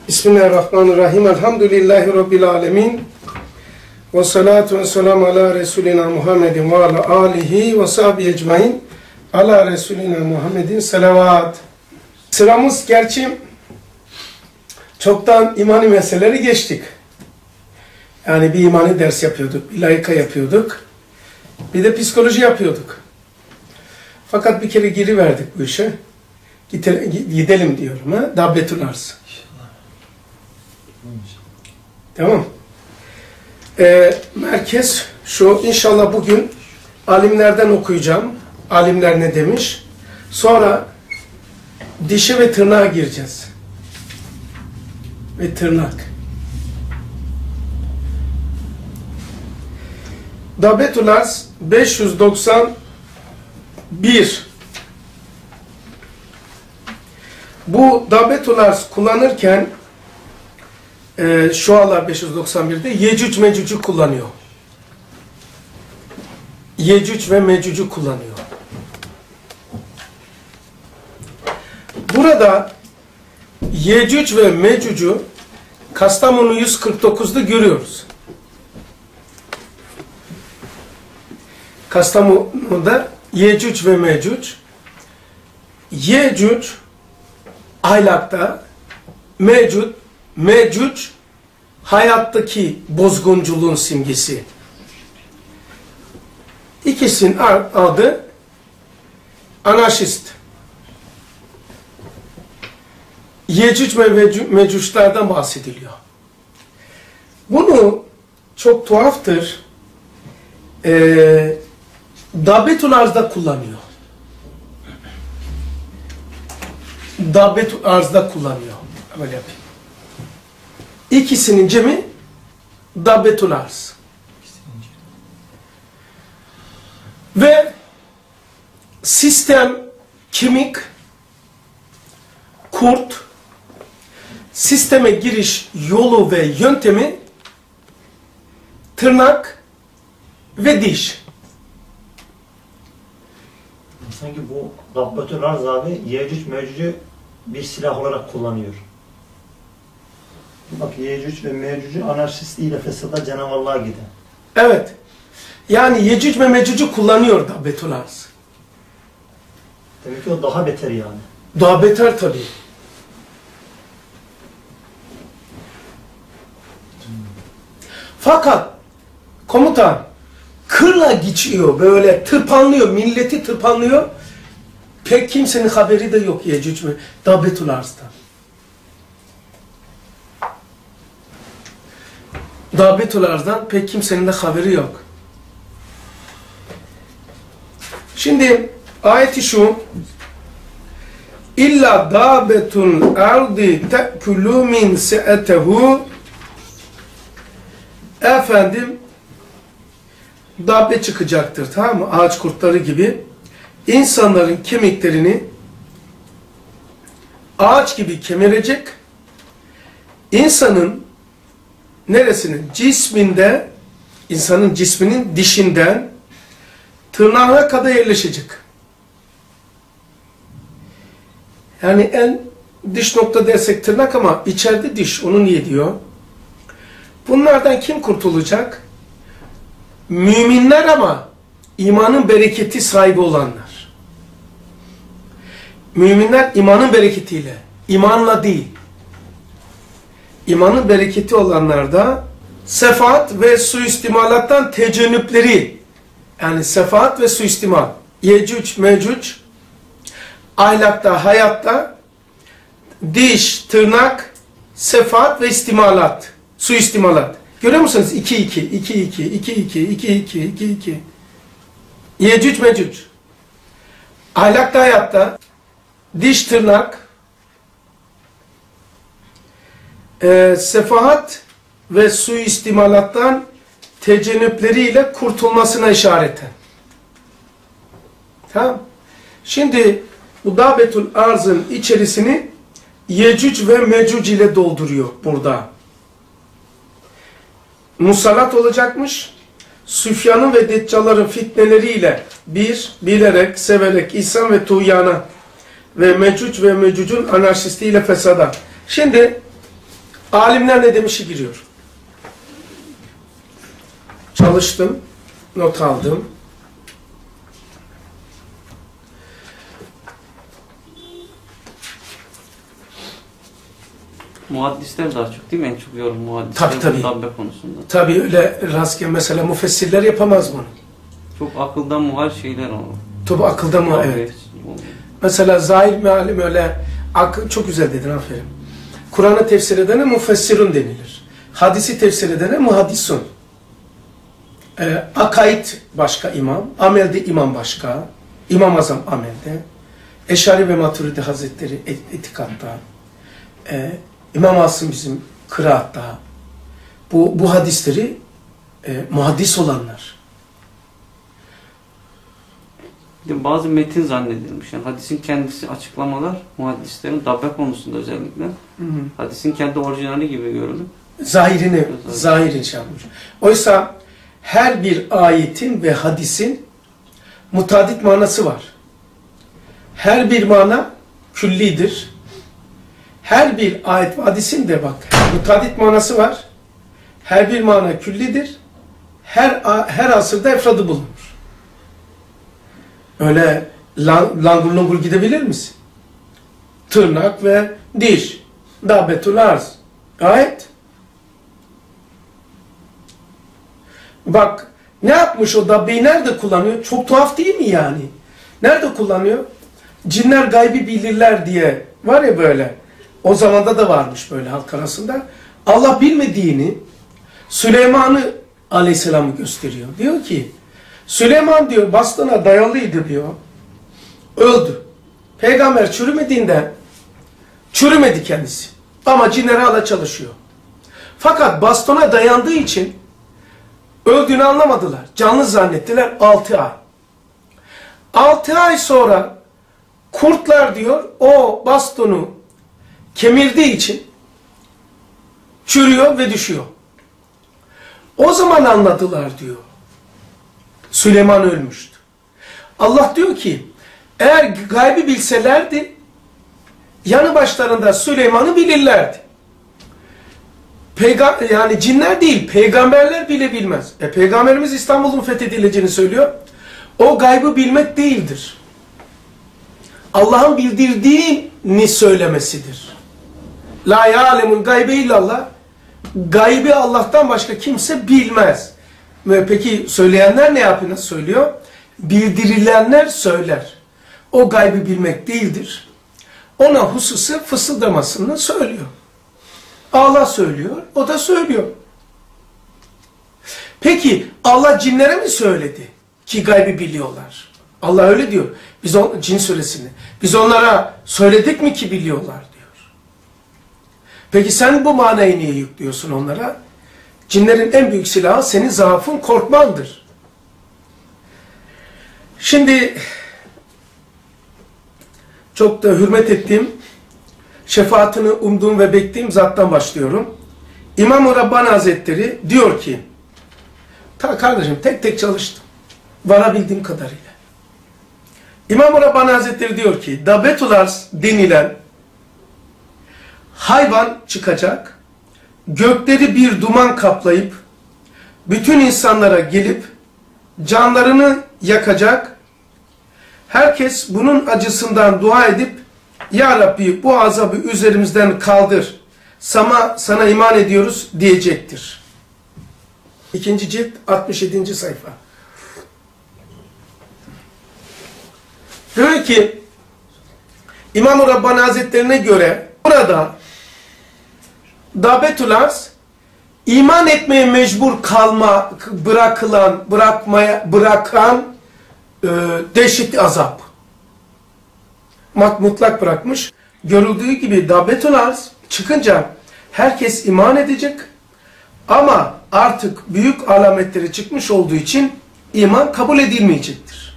Bismillahirrahmanirrahim. Elhamdülillahi Rabbil alemin. Ve salatu ve selamu ala Resulina Muhammedin ve ala alihi ve sahbihi ecmain. Ala Resulina Muhammedin selavat. Sıramız gerçi çoktan imani meseleleri geçtik. Yani bir imani ders yapıyorduk, bir laika yapıyorduk. Bir de psikoloji yapıyorduk. Fakat bir kere giriverdik bu işe. Gidelim diyorum ha. Dabbetül arz. Tamam. Merkez şu. İnşallah bugün alimlerden okuyacağım. Alimler ne demiş. Sonra dişe ve tırnağa gireceğiz. Ve tırnak. Dabbetül arz 591. Bu Dabbetül arz kullanırken Şualar 591'de Yecüc Mecüc'ü kullanıyor. Yecüc ve Mecüc'ü kullanıyor. Burada Yecüc ve Mecüc'ü Kastamonu 149'da görüyoruz. Kastamonu'da Yecüc ve Mecüc. Yecüc ahlakta, Mecüc hayattaki bozgunculuğun simgesi. İkisinin adı anarşist. Yecüc ve Mecüc'lerden bahsediliyor. Bunu çok tuhaftır. Dabbetül arz'da kullanıyor. Dabbetül arz'da kullanıyor. Böyle yapayım. İkisinin cemi Dabbetül arz. Ve sistem, kemik, kurt, sisteme giriş yolu ve yöntemi tırnak ve diş. Sanki bu Dabbetül arz abi Yecüc Mecüc'ü bir silah olarak kullanıyor. Bak Yecüc ve Mecüc'ü anarşistliğiyle fesada canavarlığa giden. Evet. Yani Yecüc ve Mecüc'ü kullanıyor Dabbetül arz. Demek ki o daha beter yani. Daha beter tabii. Fakat komutan kırla geçiyor, böyle tırpanlıyor, milleti tırpanlıyor. Pek kimsenin haberi de yok Yecüc ve Dabbetül arz'tan. Dabbetül arz'dan pek kimsenin de haberi yok. Şimdi ayeti şu. İlla dabbetul ardi te'kulu min se'etehu. Efendim dabbe çıkacaktır, tamam mı? Ağaç kurtları gibi. İnsanların kemiklerini ağaç gibi kemirecek. İnsanın neresinin? Cisminde, insanın cisminin dişinden tırnağına kadar yerleşecek. Yani en dış nokta dersek tırnak ama içeride diş, onu niye diyor? Bunlardan kim kurtulacak? Müminler ama imanın bereketi sahibi olanlar. Müminler imanın bereketiyle, imanla değil. İmanın bereketi olanlar da sefaat ve suistimalattan tecennüpleri, yani sefaat ve suistimal, Yecüc, Mecüc, ahlakta, hayatta, diş, tırnak, sefaat ve istimalat, suistimalat. Görüyor musunuz? 2-2. Yecüc, Mecüc. Ahlakta, hayatta, diş, tırnak, sefahat ve suistimalattan tecennüpleriyle kurtulmasına işareten. Tamam. Şimdi bu Dabbetül arz'ın içerisini Yecüc ve Mecüc ile dolduruyor burada. Musallat olacakmış. Süfyan'ın ve Deccal'ların fitneleriyle bilerek, severek, ihsan ve tuğyana ve Mecüc ve Mecüc'ün anarşistliğiyle fesada. Şimdi Alimler ne demişi giriyor. Çalıştım, not aldım. Muhaddisler daha çok değil mi? En çok yorum muhaddisler Tabii. dabbe konusunda. Tabii öyle rastgele mesela müfessirler yapamaz bunu. Çok akıldan muhal şeyler o. Tabii akılda mı? Evet. Mesela zahir mealim öyle çok güzel dedin, aferin. Kur'an'ı tefsir edene müfessirun denilir. Hadisi tefsir edene muhaddisun. Akaid başka imam, amelde imam başka, İmam Azam amelde, Eşari ve Maturidi Hazretleri etikatta, İmam Asım bizim kıraatta, bu hadisleri muhaddis olanlar. Bazı metin zannedilmiş. Yani hadisin kendisi açıklamalar muhaddislerin dabbe konusunda özellikle hadisin kendi orijinali gibi görülür. Zahirini şey yapmış. Oysa her bir ayetin ve hadisin mutadit manası var. Her bir mana küllidir. Her bir ayet ve hadisin de bak mutadit manası var. Her bir mana küllidir. Her asırda efradı bulunur. Öyle langur lungur gidebilir misin? Tırnak ve diş. Dabbetul arz. Ayet. Bak ne yapmış o dabbeyi nerede kullanıyor? Çok tuhaf değil mi yani? Nerede kullanıyor? Cinler gaybi bilirler diye var ya böyle. O zamanda da varmış böyle halk arasında. Allah bilmediğini Süleyman'ı Aleyhisselam'ı gösteriyor. Diyor ki Süleyman diyor bastona dayalıydı diyor. Öldü. Peygamber çürümediğinden çürümedi kendisi. Ama cinler hala çalışıyor. Fakat bastona dayandığı için öldüğünü anlamadılar. Canlı zannettiler 6 ay. 6 ay sonra kurtlar diyor o bastonu kemirdiği için çürüyor ve düşüyor. O zaman anladılar diyor. Süleyman ölmüştü. Allah diyor ki eğer gaybi bilselerdi yanı başlarında Süleyman'ı bilirlerdi. Yani cinler değil, peygamberler bile bilmez. Peygamberimiz İstanbul'un fethedileceğini söylüyor. O gaybı bilmek değildir. Allah'ın bildirdiğini söylemesidir. La ya'lemul gaybe illallah. Gaybi Allah'tan başka kimse bilmez. Ve peki söyleyenler ne yapıyor? Nasıl söylüyor? Bildirilenler söyler. O gaybı bilmek değildir. Ona hususu fısıldamasını söylüyor. Allah söylüyor, o da söylüyor. Peki Allah cinlere mi söyledi ki gaybı biliyorlar? Allah öyle diyor. Cin suresinde. Biz onlara söyledik mi ki biliyorlar diyor. Peki sen bu manayı niye yüklüyorsun onlara? Cinlerin en büyük silahı senin zaafın, korkmandır. Şimdi çok da hürmet ettiğim, şefaatini umduğum ve beklediğim zattan başlıyorum. İmam-ı Rabbani Hazretleri diyor ki, kardeşim tek tek çalıştım, varabildiğim kadarıyla. İmam-ı Rabbani Hazretleri diyor ki, Dabbetul Arz denilen hayvan çıkacak, gökleri bir duman kaplayıp, bütün insanlara gelip, canlarını yakacak, herkes bunun acısından dua edip, Ya Rabbi bu azabı üzerimizden kaldır, sana iman ediyoruz diyecektir. 2. cilt 67. sayfa. Diyor ki, İmam-ı Rabbani Hazretlerine göre burada Dabbetul Arz, iman etmeye mecbur bırakan dehşetli azap. Mutlak bırakmış. Görüldüğü gibi Dabbetul Arz çıkınca herkes iman edecek ama artık büyük alametleri çıkmış olduğu için iman kabul edilmeyecektir.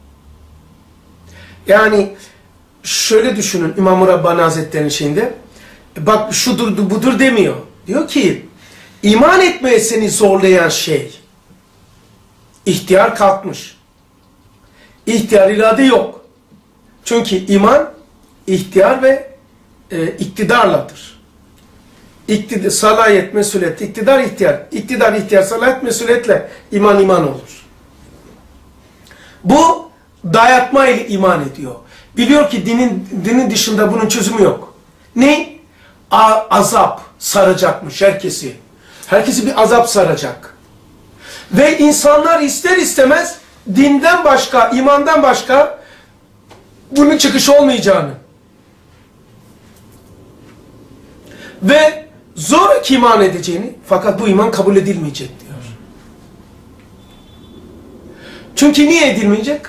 Yani şöyle düşünün İmam-ı Rabbani Hazretleri'nin şeyinde, bak şudur budur demiyor. Diyor ki iman etmeye seni zorlayan şey ihtiyar kalkmış. İhtiyar irade yok. Çünkü iman ihtiyar ve iktidarladır. Salahiyet, mesuliyet, iktidar, ihtiyar. İktidar, ihtiyar, salahiyet, mesuliyetle iman olur. Bu dayatma ile iman ediyor. Biliyor ki dinin dışında bunun çözümü yok. Ne? Azap saracakmış herkesi. Herkesi bir azap saracak. Ve insanlar ister istemez dinden başka, imandan başka bunun çıkışı olmayacağını ve zor iman edeceğini, fakat bu iman kabul edilmeyecek diyor. Çünkü niye edilmeyecek?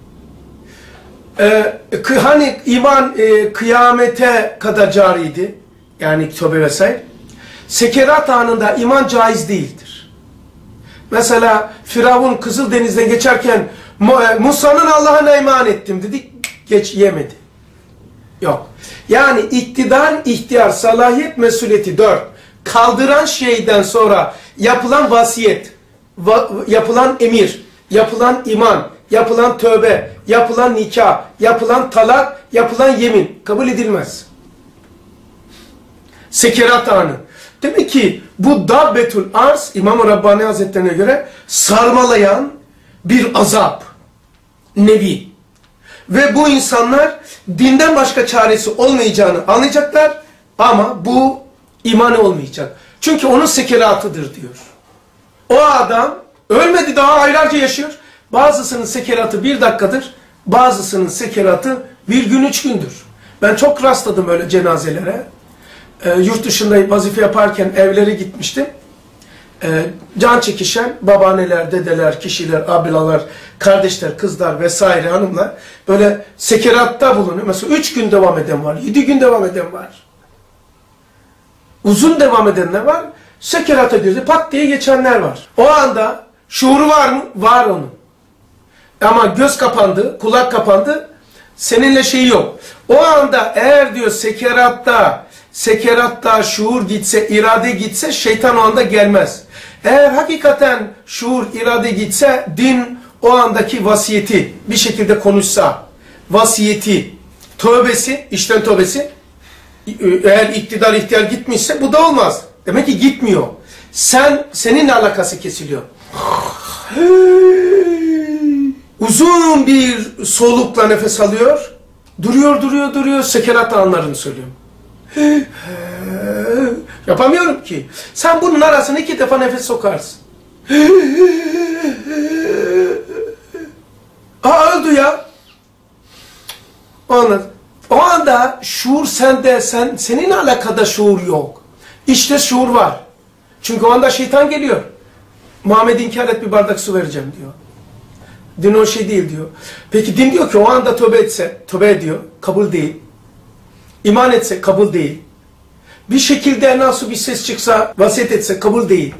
Hani iman kıyamete kadar cariydi, yani tövbe vesaire. Sekerat anında iman caiz değildir. Mesela Firavun Kızıldeniz'den geçerken Musa'nın Allah'ına iman ettim dedi, yemedi. Yok. Yani iktidar, ihtiyar, salahiyet, mesuliyeti 4. Kaldıran şeyden sonra yapılan vasiyet, yapılan emir, yapılan iman, yapılan tövbe, yapılan nikah, yapılan talak, yapılan yemin kabul edilmez. Sekerat anı. Demek ki bu Dabbetul Arz, İmam-ı Rabbani Hazretlerine göre sarmalayan bir azap. Nevi. Ve bu insanlar dinden başka çaresi olmayacağını anlayacaklar ama bu imanı olmayacak. Çünkü onun sekeratıdır diyor. O adam ölmedi, daha aylarca yaşıyor. Bazısının sekeratı 1 dakikadır, bazısının sekeratı 1 gün 3 gündür. Ben çok rastladım öyle cenazelere. Yurt dışında vazife yaparken evlere gitmiştim. Can çekişen babaanneler, dedeler, kişiler, abilalar, kardeşler, kızlar vesaire hanımlar böyle sekeratta bulunuyor. Mesela 3 gün devam eden var, 7 gün devam eden var. Uzun devam edenler var. Sekerata girdi, pat diye geçenler var. O anda şuuru var mı? Var onun. Ama göz kapandı, kulak kapandı, seninle şeyi yok. O anda eğer diyor sekeratta şuur gitse, irade gitse şeytan o anda gelmez. Eğer hakikaten şuur, irade gitse din o andaki vasiyeti bir şekilde konuşsa, vasiyeti, tövbesi, işten tövbesi, eğer iktidar, ihtiyar gitmişse bu da olmaz. Demek ki gitmiyor. Seninle alakası kesiliyor. Uzun bir solukla nefes alıyor. Duruyor. Sekerat anlarını söylüyor. Yapamıyorum ki. Sen bunun arasına 2 defa nefes sokarsın. Öldü ya. O anda şuur sende, seninle alakada şuur yok. İşte şuur var. Çünkü o anda şeytan geliyor. Muhammed inkar et, bir bardak su vereceğim diyor. Din o şey değil diyor. Peki din diyor ki o anda tövbe etse, tövbe ediyor, kabul değil. İman etse, kabul değil. Bir şekilde nasıl bir ses çıksa, vasiyet etse, kabul değil.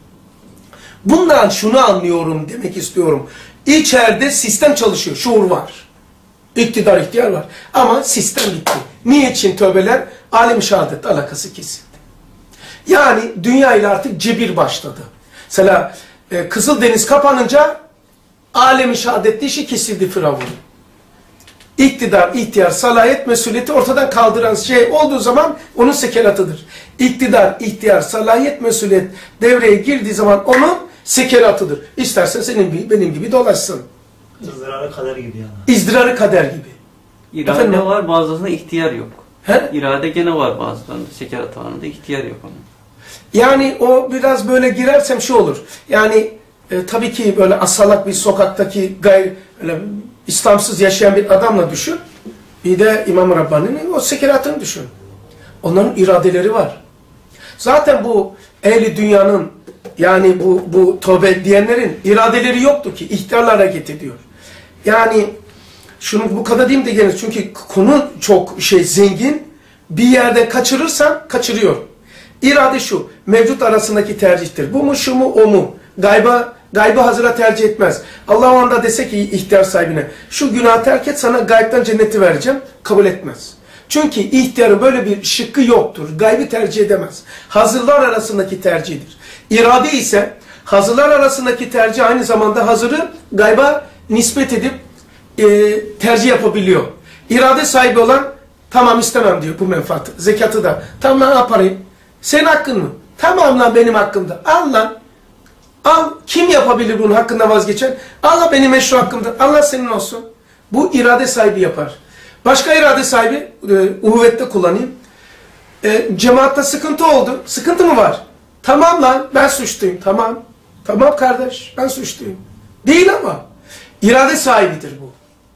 Bundan şunu anlıyorum demek istiyorum. İçeride sistem çalışıyor, şuur var. İktidar, ihtiyar var. Ama sistem bitti. Niçin tövbeler? Alem-i şehadet alakası kesildi. Yani dünya ile artık cebir başladı. Mesela Kızıldeniz kapanınca alem-i şehadetli işi kesildi Firavun. İktidar, ihtiyar, salahiyet, mesuliyeti ortadan kaldıran şey olduğu zaman onun sekeratıdır. İktidar, ihtiyar, salahiyet, mesuliyet devreye girdiği zaman onun sekeratıdır. İstersen senin gibi, benim gibi dolaşsın. İzdirarı kader gibi yani. İzdirarı kader gibi. İrade efendim, var, bazılarında ihtiyar yok. He? İrade gene var bazılarında. Sekerat anında ihtiyar yok onun. Yani o biraz böyle girersem şu olur. Yani tabii ki böyle asalak bir sokaktaki öyle İslamsız yaşayan bir adamla düşün. Bir de İmam-ı Rabbani'nin o sekeratını düşün. Onların iradeleri var. Zaten bu ehli dünyanın, yani bu tövbe diyenlerin iradeleri yoktu ki. İhtiyarla hareket ediyor. Yani şunu bu kadar diyeyim de gelir. Çünkü konu çok zengin. Bir yerde kaçırırsan kaçırıyor. İrade şu, mevcut arasındaki tercihtir. Bu mu, şu mu, o mu? Gaybı hazıra tercih etmez. Allah o anda dese ki ihtiyar sahibine, şu günahı terk et, sana gaybden cenneti vereceğim, kabul etmez. Çünkü ihtiyarın böyle bir şıkkı yoktur. Gaybı tercih edemez. Hazırlar arasındaki tercihdir. İrade ise hazırlar arasındaki tercih aynı zamanda hazırı gayba nispet edip tercih yapabiliyor. İrade sahibi olan tamam istemem diyor bu menfaatı. Zekatı da tamam ne yaparım? Senin hakkın mı? Tamam lan benim hakkımda. Al lan. Al. Kim yapabilir bunun hakkında vazgeçen? Allah benim meşru hakkımda. Allah senin olsun. Bu irade sahibi yapar. Başka irade sahibi, uhuvvette kullanayım. Cemaatte sıkıntı oldu. Sıkıntı mı var? Tamam lan ben suçluyum. Tamam. Tamam kardeş ben suçluyum. Değil ama. İrade sahibidir bu.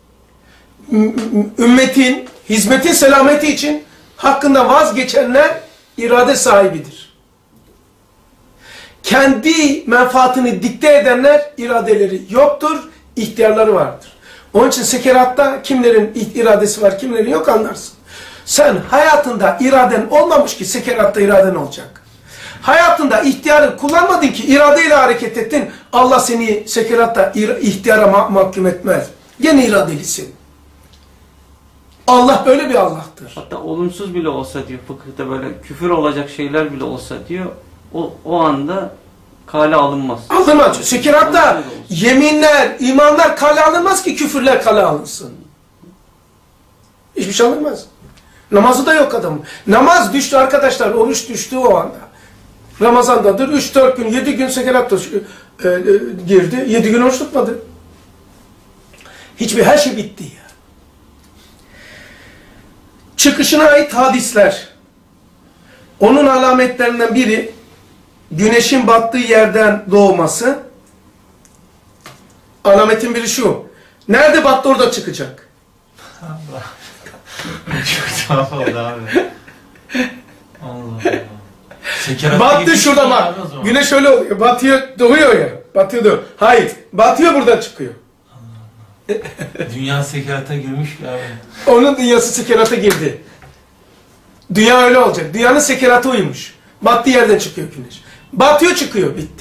Ümmetin, hizmetin selameti için hakkında vazgeçenler irade sahibidir. Kendi menfaatini dikte edenler iradeleri yoktur, ihtiyarları vardır. Onun için sekeratta kimlerin iradesi var, kimlerin yok anlarsın. Sen hayatında iraden olmamış ki sekeratta iraden olacak. Hayatında ihtiyarı kullanmadın ki iradeyle hareket ettin. Allah seni sekeratta ihtiyara mahkum etmez. Gene iradelisin. Allah öyle bir Allah'tır. Hatta olumsuz bile olsa diyor fıkıhta, böyle küfür olacak şeyler bile olsa diyor, o anda kale alınmaz. Alınmaz. Sekeratta yeminler, imanlar kale alınmaz ki küfürler kale alınsın. Hiçbir şey alınmaz. Namazı da yok adamın. Namaz düştü arkadaşlar, oruç düştü o anda. Ramazandadır, 3-4 gün, 7 gün sekeratta girdi, 7 gün oruç tutmadı. Her şey bitti ya. Çıkışına ait hadisler. Onun alametlerinden biri, güneşin battığı yerden doğması. Alametin biri şu. Nerede battı orada çıkacak. Allah. Çok tuhaf oldu abi. Allah Allah. Battı şurada bak. Güneş öyle oluyor. Batıyor, doğuyor ya. Batıyor, doğuyor. Hayır. Batıyor buradan çıkıyor. Dünya sekerata girmiş ki abi. Onun dünyası sekerata girdi. Dünya öyle olacak. Dünyanın sekerata uymuş. Battığı yerden çıkıyor güneş. Batıyor çıkıyor. Bitti.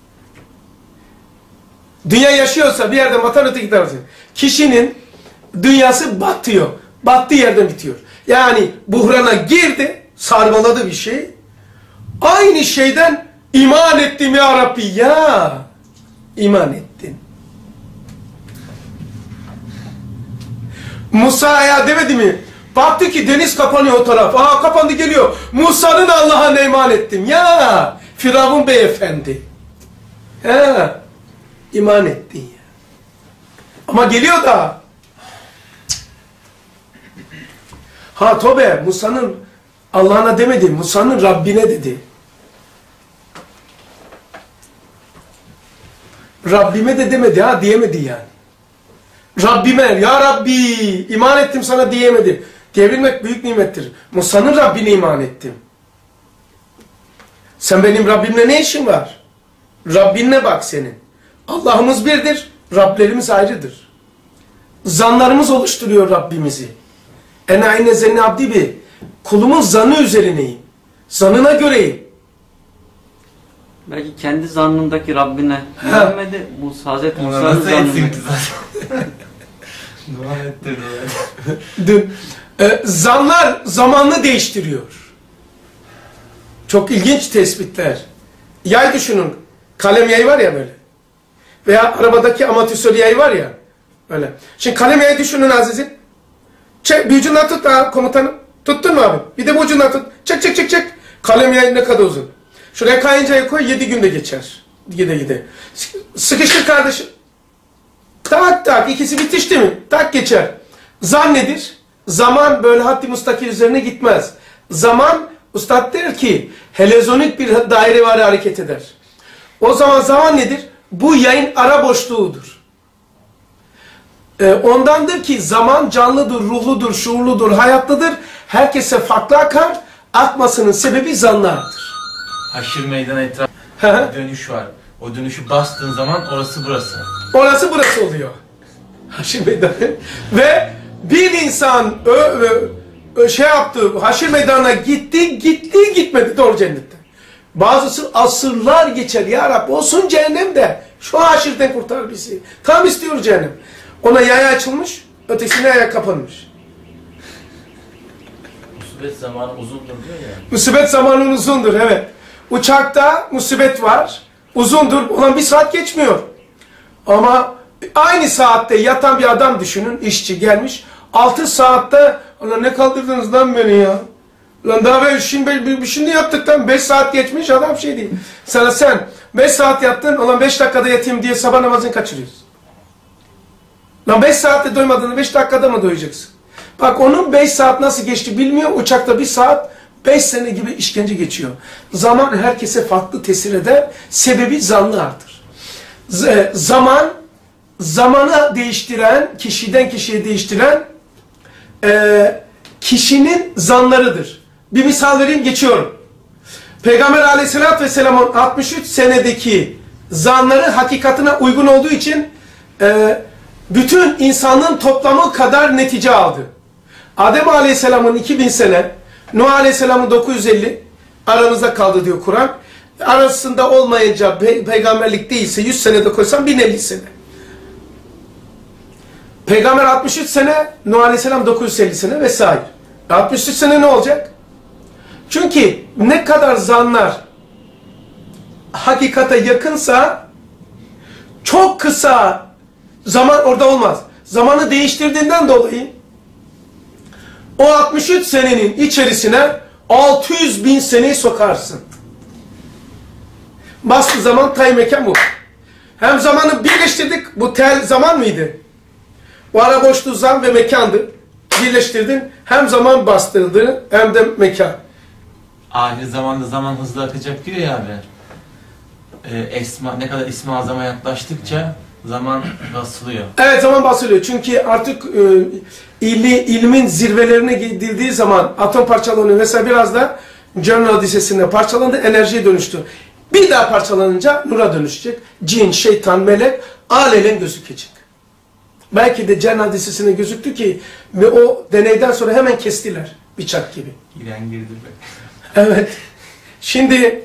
Dünya yaşıyorsa bir yerden batar öteki tarafa. Kişinin dünyası batıyor. Battığı yerden bitiyor. Yani buhrana girdi. Sarmaladı bir şey. Aynı şeyden iman ettim ya Rabbi ya. İman ettin. Musa'ya demedi mi? Baktı ki deniz kapanıyor o taraf. Aa kapandı geliyor. Musa'nın Allah'a iman ettim. Ya Firavun beyefendi. He. İman ettin ya. Ama geliyor da. Ha tövbe Musa'nın Allah'ına demedi. Musa'nın Rabbine dedi. Rabbime de demedi ha diyemedi yani. Rabbime, ya Rabbi iman ettim sana diyemedi. Diyebilmek büyük nimettir. Musa'nın Rabbine iman ettim. Sen benim Rabbimle ne işin var? Rabbinle bak senin. Allah'ımız birdir, Rablerimiz ayrıdır. Zanlarımız oluşturuyor Rabbimizi. Ene ayne zenni abdi bi. Kulumun zanı üzerineyim. Zanına göreyim. Belki kendi zannındaki Rabbine güvenmedi. Hazreti Musa'nın zannındaki. Dua ettirdi. Zanlar zamanını değiştiriyor. Çok ilginç tespitler. Yay düşünün. Kalem yayı var ya böyle. Veya arabadaki amortisör yayı var ya. Böyle. Şimdi kalem yayı düşünün azizim. Çek, bir ucundan tut ha komutanım. Tuttun mu abi? Bir de bu ucundan tut. Çek çek çek çek. Kalem yayı ne kadar uzun. Şuraya kayıncaya koy 7 günde geçer. Gide gide. Sıkıştır kardeşim. Tak tak ikisi bitişti mi? Tak geçer. Zan nedir? Zaman böyle haddi mustakil üzerine gitmez. Zaman ustad der ki helezonik bir daire var hareket eder. O zaman nedir? Bu yayın ara boşluğudur. Ondandır ki zaman canlıdır, ruhludur, şuurludur, hayatlıdır. Herkese farklı akar. Akmasının sebebi zanlardır. Haşir meydanı etrafında dönüş var. O dönüşü bastığın zaman orası burası. Orası burası oluyor. Haşir meydanı. Ve bir insan şey yaptı, haşir meydanına gitti gitmedi doğru cennette. Bazısı asırlar geçer ya Rabbi olsun cehennemde. Şu haşirden kurtar bizi. Tam istiyor cehennem. Ona yaya açılmış, ötekisine yaya kapanmış. Musibet zamanı uzundur diyor ya. Musibet zamanı uzundur evet. Uçakta musibet var. Uzundur. Ulan 1 saat geçmiyor. Ama aynı saatte yatan bir adam düşünün. İşçi gelmiş. 6 saatte ona ne kaldırdınız lan beni ya? Lan daha ben şimdi yattık lan 5 saat geçmiş adam şey değil. Sana sen 5 saat yattın ulan 5 dakikada yatayım diye sabah namazını kaçırıyorsun. Lan 5 saatte doymadığını 5 dakikada mı doyacaksın? Bak onun 5 saat nasıl geçti bilmiyor. Uçakta 1 saat 5 sene gibi işkence geçiyor. Zaman herkese farklı tesir eder. Sebebi zanlı artır. Zamanı değiştiren, kişiden kişiye değiştiren kişinin zanlarıdır. Bir misal vereyim geçiyorum. Peygamber aleyhissalatü vesselamın 63 senedeki zanları hakikatine uygun olduğu için bütün insanlığın toplamı kadar netice aldı. Adem aleyhisselamın 2000 sene, Nuh aleyhisselamın 950 aramızda kaldı diyor Kur'an. Arasında olmayınca peygamberlik değilse 100 senede koysam 1050 sene. Peygamber 63 sene, Nuh aleyhisselam 950 sene vesaire. 63 sene ne olacak? Çünkü ne kadar zanlar hakikate yakınsa çok kısa zaman orada olmaz. Zamanı değiştirdiğinden dolayı o 63 senenin içerisine 600 bin seneyi sokarsın. Bastığı zaman tay mekan bu. Hem zamanı birleştirdik. Bu tel zaman mıydı? Bu ara boşluğu zaman ve mekandı. Birleştirdin. Hem zaman bastırdı hem de mekan. Ahir zamanda zaman hızlı akacak diyor ya abi. Ne kadar İsmi Azam'a yaklaştıkça zaman basılıyor. Evet, zaman basılıyor. Çünkü artık ilmin zirvelerine gidildiği zaman atom parçalanıyor. Mesela biraz da Cern hadisesinde parçalandı, enerjiye dönüştü. Bir daha parçalanınca nura dönüşecek. Cin, şeytan, melek alelen gözükecek. Belki de Cern hadisesine gözüktü ki ve o deneyden sonra hemen kestiler. Bıçak gibi. İlen girdi be. Evet. Şimdi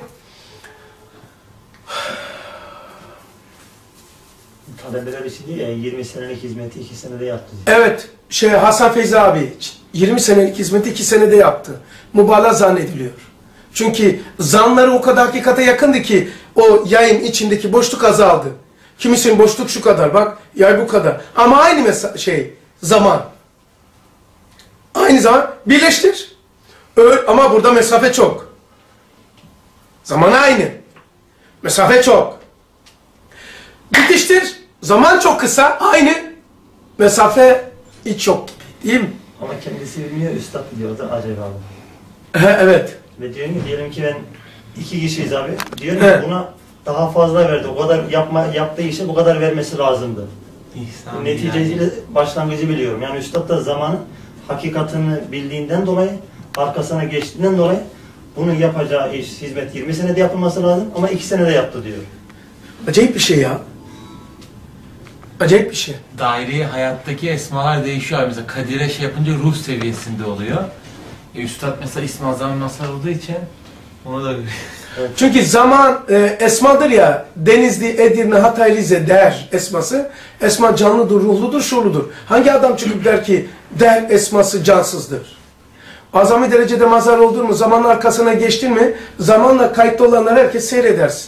Talebeler için değil ya 20 senelik hizmeti 2 senede yaptı. Diye. evet. Hasan Feyzi abi 20 senelik hizmeti 2 senede yaptı. Mübalağa zannediliyor. Çünkü zanları o kadar hakikate yakındı ki o yayın içindeki boşluk azaldı. Kimisinin boşluk şu kadar bak yay bu kadar. Ama aynı zaman. Aynı zaman birleştir. Ama burada mesafe çok. Zaman aynı. Mesafe çok. Bitiştir. Zaman çok kısa. Aynı. Mesafe hiç yok gibi. Değil mi? Ama kendisi bilmiyor, üstad biliyor. O da acayip abi. Evet. Ve diyor ki diyelim ki ben 2 kişiyiz abi. Diyor ki buna daha fazla verdi. O kadar yaptığı işe bu kadar vermesi lazımdı. Neticesiyle başlangıcı biliyorum. Yani üstad da zamanın hakikatini bildiğinden dolayı, arkasına geçtiğinden dolayı bunun yapacağı iş, hizmet 20 senede yapılması lazım ama 2 senede yaptı diyor. Acayip bir şey ya. Acayip bir şey. Daire hayattaki esmalar değişiyor abi. Mesela Kadir'e şey yapınca ruh seviyesinde oluyor. Üstad mesela İsmi Azam Masar olduğu için onu da evet. Çünkü zaman esmadır ya. Denizli, Edirne, Hatay, Rize der esması. Esma canlıdır, ruhludur, şuurludur. Hangi adam çıkıp der ki der esması cansızdır? Azami derecede mazhar oldun mu, zamanın arkasına geçtin mi, zamanla kayıtlı olanları herkes seyredersin.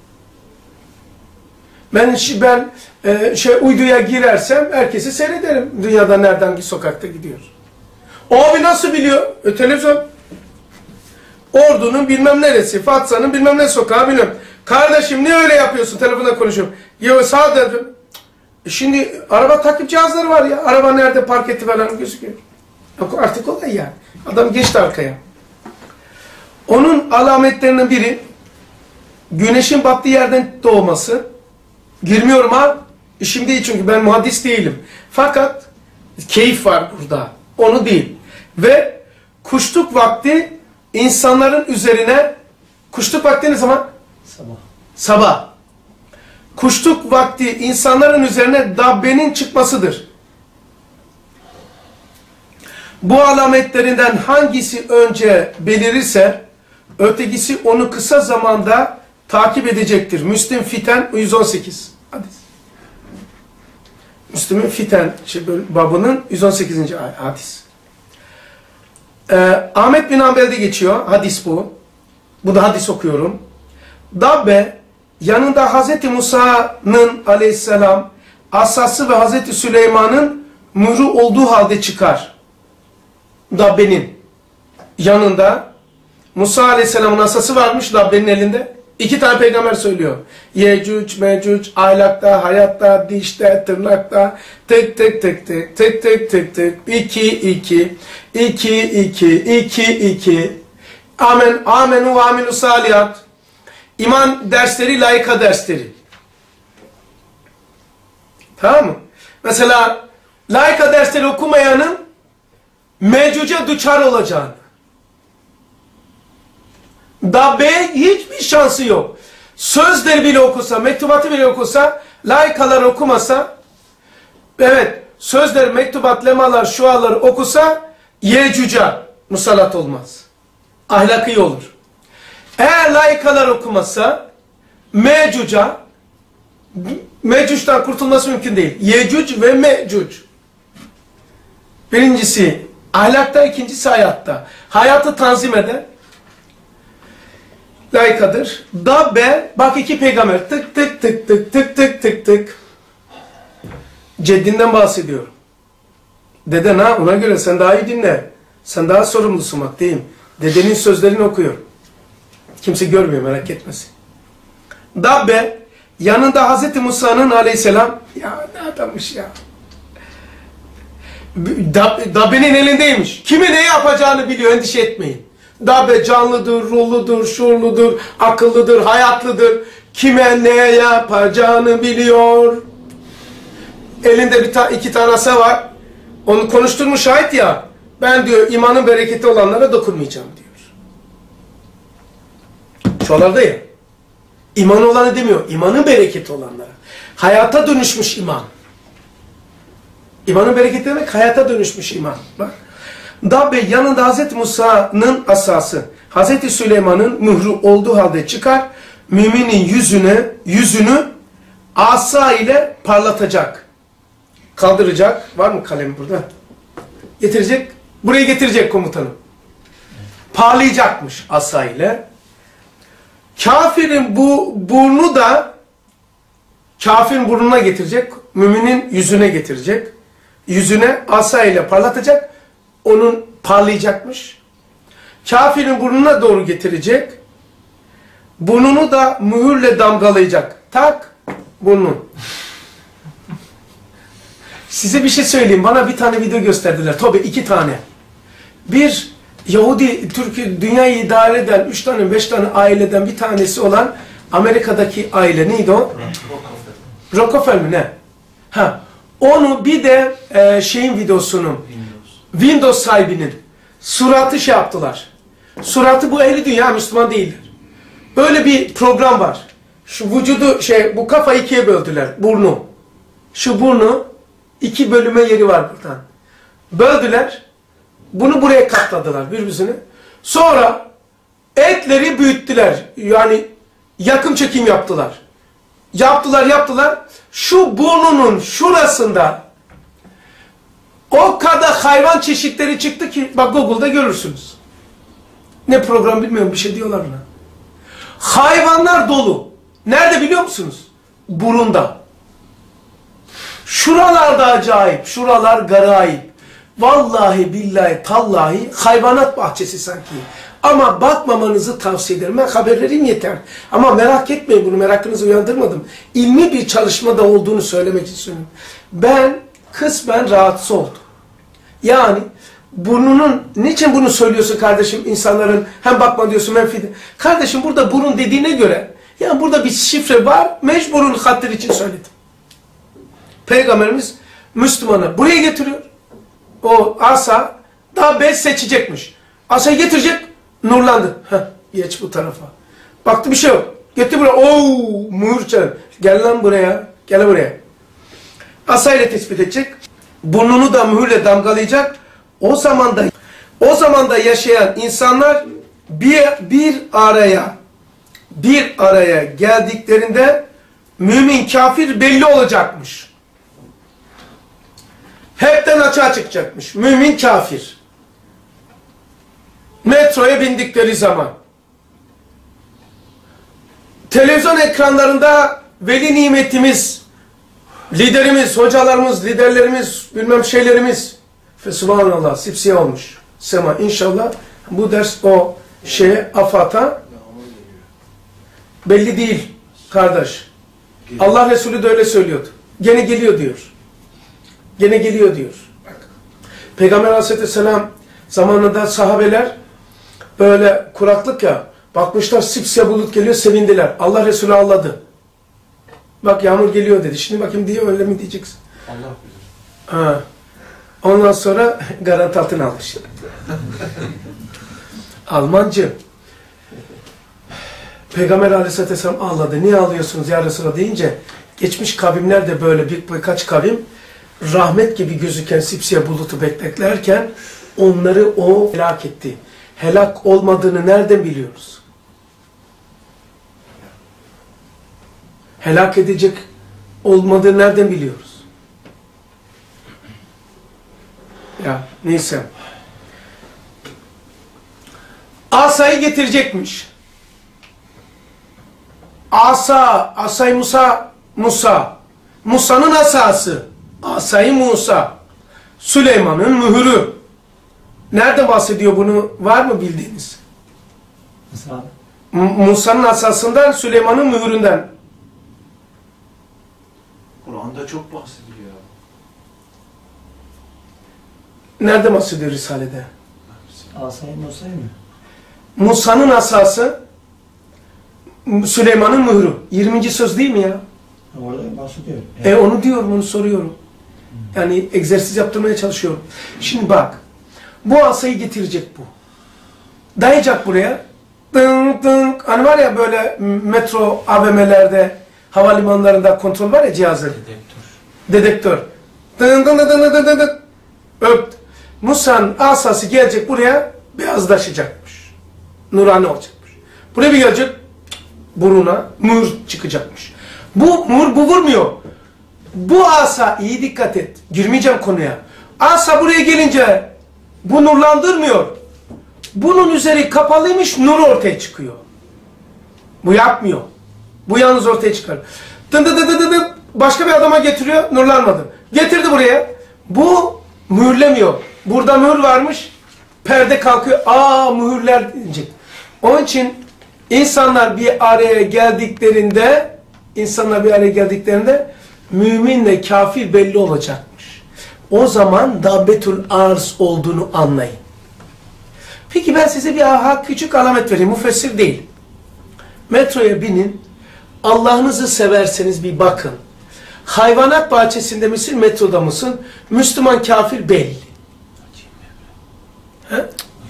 Ben uyduya girersem herkesi seyrederim. Dünyada nereden hangi sokakta gidiyor. O abi nasıl biliyor? Televizyon. Ordu'nun bilmem neresi, Fatsa'nın bilmem ne sokağı bilmem. Kardeşim niye öyle yapıyorsun? Telefonda konuşuyorum. Ya sağ dedim. Şimdi araba takip cihazları var ya. Araba nerede park etti falan gözüküyor. Artık olay yani. Adam geçti arkaya. Onun alametlerinden biri güneşin battığı yerden doğması. Girmiyorum ha. İşim değil çünkü ben muhaddis değilim. Fakat keyif var burada. Onu değil. Ve kuşluk vakti insanların üzerine kuşluk vakti ne zaman? Sabah. Sabah. Kuşluk vakti insanların üzerine dabbenin çıkmasıdır. Bu alametlerinden hangisi önce belirirse ötekisi onu kısa zamanda takip edecektir. Müslim Fiten 118 hadis. Müslim'in Fiten babının 118. hadis. Ahmet bin Hanbel'de geçiyor. Hadis bu. Bu da hadis okuyorum. Dabbe yanında Hazreti Musa'nın aleyhisselam asası ve Hazreti Süleyman'ın mührü olduğu halde çıkar. Dabbenin yanında Musa Aleyhisselam'ın asası varmış Rabbenin elinde. 2 tane peygamber söylüyor. Yecüc, Mecüc, ahlakta, hayatta, dişte, tırnakta, tık tık tık tık, tık tık tık tık, 2, 2, 2, 2, 2, 2. Amen, amenu ve aminu salihat. İman dersleri, layıka dersleri. Tamam mı? Mesela layıka dersleri okumayanın Mecüc'e düçar olacağını. Dabbe hiçbir şansı yok. Sözleri bile okusa, mektubatı bile okusa, layıkalar okumasa, evet, sözler, mektubat, lemalar, şualar okusa, Yecüc'e musallat olmaz. Ahlakı olur. Eğer layıkalar okumasa, Mecüc'ten kurtulması mümkün değil. Yecüc ve Mecüc. Birincisi ahlakta, ikincisi hayatta. Hayatı tanzim eden layıkadır. Dabbe, bak 2 peygamber tık tık tık tık tık tık tık tık. Ceddinden bahsediyorum. Deden ha, ona göre sen daha iyi dinle. Sen daha sorumlusun bak diyeyim. Dedenin sözlerini okuyor. Kimse görmüyor, merak etmesin. Dabbe yanında Hazreti Musa'nın aleyhisselam, ya ne adammış ya. Dabbe'nin elindeymiş. Kimi ne yapacağını biliyor, endişe etmeyin. Dabbe canlıdır, ruhludur, şuurludur, akıllıdır, hayatlıdır. Kime ne yapacağını biliyor. Elinde 2 tane asa var. Onu konuşturmuş şahit ya. Ben diyor imanın bereketi olanlara dokunmayacağım diyor. Şuralarda ya. İman olanı demiyor. İmanın bereketi olanlara. Hayata dönüşmüş iman. İmanın bereketi demek hayata dönüşmüş iman. Bak. Dabbe yanında Hazreti Musa'nın asası, Hazreti Süleyman'ın mührü olduğu halde çıkar, müminin yüzünü asa ile parlatacak. Kaldıracak. Var mı kalem burada? Getirecek. Buraya getirecek komutanım. Parlayacakmış asa ile. Kafirin bu burnu da kafirin burnuna getirecek. Müminin yüzüne getirecek. Yüzüne asa ile parlatacak. Onun parlayacakmış. Kafirin burnuna doğru getirecek. Burnunu da mühürle damgalayacak. Tak burnunu. Size bir şey söyleyeyim. Bana bir tane video gösterdiler. Tabii 2 tane. Bir Yahudi, Türkiye, dünyayı idare eden 3 tane 5 tane aileden bir tanesi olan Amerika'daki aile neydi o? Rockefeller mi ne? Ha. Onu bir de şeyin videosunu Windows sahibinin suratı şey yaptılar. Suratı bu ehli dünya Müslüman değildir. Böyle bir program var. Şu vücudu bu kafayı 2'ye böldüler. Burnu. Şu burnu 2 bölüme yeri var buradan. Böldüler. Bunu buraya katladılar birbirine. Sonra etleri büyüttüler. Yani yakın çekim yaptılar. Yaptılar. Şu burnunun şurasında o kadar hayvan çeşitleri çıktı ki bak Google'da görürsünüz. Ne program bilmiyorum bir şey diyorlar buna. Hayvanlar dolu. Nerede biliyor musunuz? Burunda. Şuralarda acayip, şuralar garayip. Vallahi billahi tallahi hayvanat bahçesi sanki. Ama bakmamanızı tavsiye ederim. Ben haberlerim yeter. Ama merak etmeyin bunu, merakınızı uyandırmadım. İlmi bir çalışmada olduğunu söylemek istiyorum. Ben kısmen rahatsız oldum. Yani burnunun, niçin bunu söylüyorsun kardeşim insanların hem bakma diyorsun hem fide. Kardeşim burada burun dediğine göre yani burada bir şifre var, mecburun hatır için söyledim. Peygamberimiz Müslümanı buraya getiriyor. O asa daha 5 seçecekmiş. Asayı getirecek, nurlandı. Heh, geç bu tarafa. Baktı bir şey yok. Gitti buraya. Oo, mühürçen. Gel lan buraya. Gel buraya. Asayla tespit edecek. Burnunu da mühürle damgalayacak. O zaman da yaşayan insanlar bir araya geldiklerinde mümin kafir belli olacakmış. Hepten açığa çıkacakmış. Mümin kafir. Metroya bindikleri zaman. Televizyon ekranlarında veli nimetimiz, liderimiz, hocalarımız, liderlerimiz, bilmem şeylerimiz. Subhanallah, sipsiyah olmuş. Sema inşallah bu ders o AFAD'a belli değil kardeş. Allah Resulü de öyle söylüyordu. Gene geliyor diyor. Gene geliyor diyor. Bak. Peygamber Aleyhisselam zamanında sahabeler böyle kuraklık ya, bakmışlar sipsiyah bulut geliyor, sevindiler. Allah Resulü ağladı. Bak yağmur geliyor dedi. Şimdi bakayım diye öyle mi diyeceksin? Allah bilir. Ha. Ondan sonra garanti altına almış. Almancı. Peygamber Aleyhisselam ağladı. Niye ağlıyorsunuz ya Resulallah deyince, geçmiş kavimler de böyle birkaç kavim rahmet gibi gözüken sipsiyah bulutu beklerken onları o helak etti. Helak olmadığını nereden biliyoruz? Helak edecek olmadığını nereden biliyoruz? Ya neyse. Asayı getirecekmiş. Asay Musa. Musa'nın asası. Asayı Musa. Süleyman'ın mührü. Nerede bahsediyor bunu? Var mı bildiğiniz? Musa'nın asasından, Süleyman'ın mühründen. Kur'an'da çok bahsediliyor. Nerede bahsediyor Risale'de? Asay Musa'yı mı? Musa'nın asası, Süleyman'ın mührü. 20. söz değil mi ya? Orada bahsediyor. Onu diyorum, onu soruyorum. Yani egzersiz yaptırmaya çalışıyorum. Şimdi bak, bu asayı getirecek bu. Dayayacak buraya. Dınk dınk. Hani var ya böyle metro AVM'lerde, havalimanlarında kontrol var ya cihazı. Dedektör. Dın dın dın dın dın dın dın. Öpt. Musa'nın asası gelecek buraya, beyazlaşacakmış. Nurani olacakmış. Buraya bir gelecek, buruna mühür çıkacakmış. Bu mühür bu vurmuyor. Bu asa, iyi dikkat et. Girmeyeceğim konuya. Asa buraya gelince bu nurlandırmıyor. Bunun üzeri kapalıymış, nur ortaya çıkıyor. Bu yapmıyor. Bu yalnız ortaya çıkar. Dın dın dın dın dın. Başka bir adama getiriyor, nurlanmadı. Getirdi buraya. Bu mühürlemiyor. Burada mühür varmış, perde kalkıyor. Mühürler diyecek. Onun için insanlar bir araya geldiklerinde, müminle kafir belli olacakmış. O zaman dabbetül arz olduğunu anlayın. Peki ben size bir küçük alamet vereyim. Müfessir değil. Metroya binin. Allah'ınızı severseniz bir bakın. Hayvanat bahçesinde misin, metroda mısın? Müslüman kafir belli. He?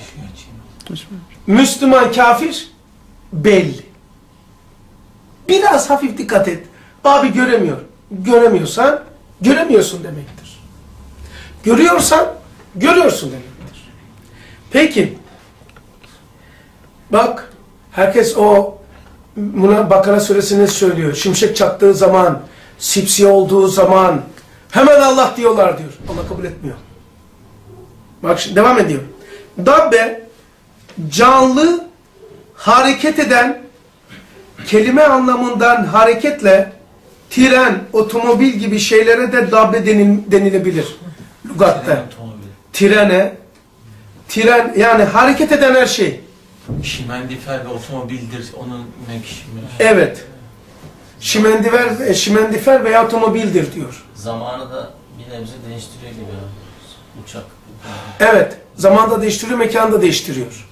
Müslüman kafir belli. Biraz hafif dikkat et. Abi göremiyor. Göremiyorsan göremiyorsun demektir. Görüyorsan görüyorsun demektir. Peki. Bak herkes buna Bakara suresini söylüyor. Şimşek çaktığı zaman, sipsiyah olduğu zaman hemen Allah diyorlar diyor. Allah kabul etmiyor. Bak şimdi devam ediyor. Dabbe canlı, hareket eden, kelime anlamından hareketle tren, otomobil gibi şeylere de dabbe denilebilir. Lügatta. Tren yani hareket eden her şey. Şimendifer ve otomobildir onun mevkişimi. Evet. Şimendifer veya otomobildir diyor. Zamanı da bir nebze değiştiriyor gibi. Uçak. Evet. Zaman da değiştiriyor, mekan da değiştiriyor.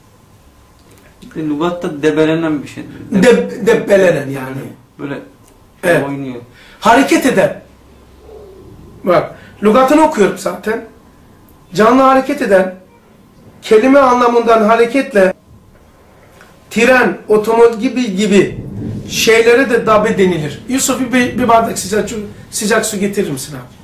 Lügatta debelenen bir şey. Debelenen yani. Böyle evet. Oynuyor. Hareket eden. Bak, lügatını okuyorum zaten. Canlı hareket eden, kelime anlamından hareketle tren, otomobil gibi şeylere de dabbe denilir. Yusuf bir bardak sıcak su getirir misin abi?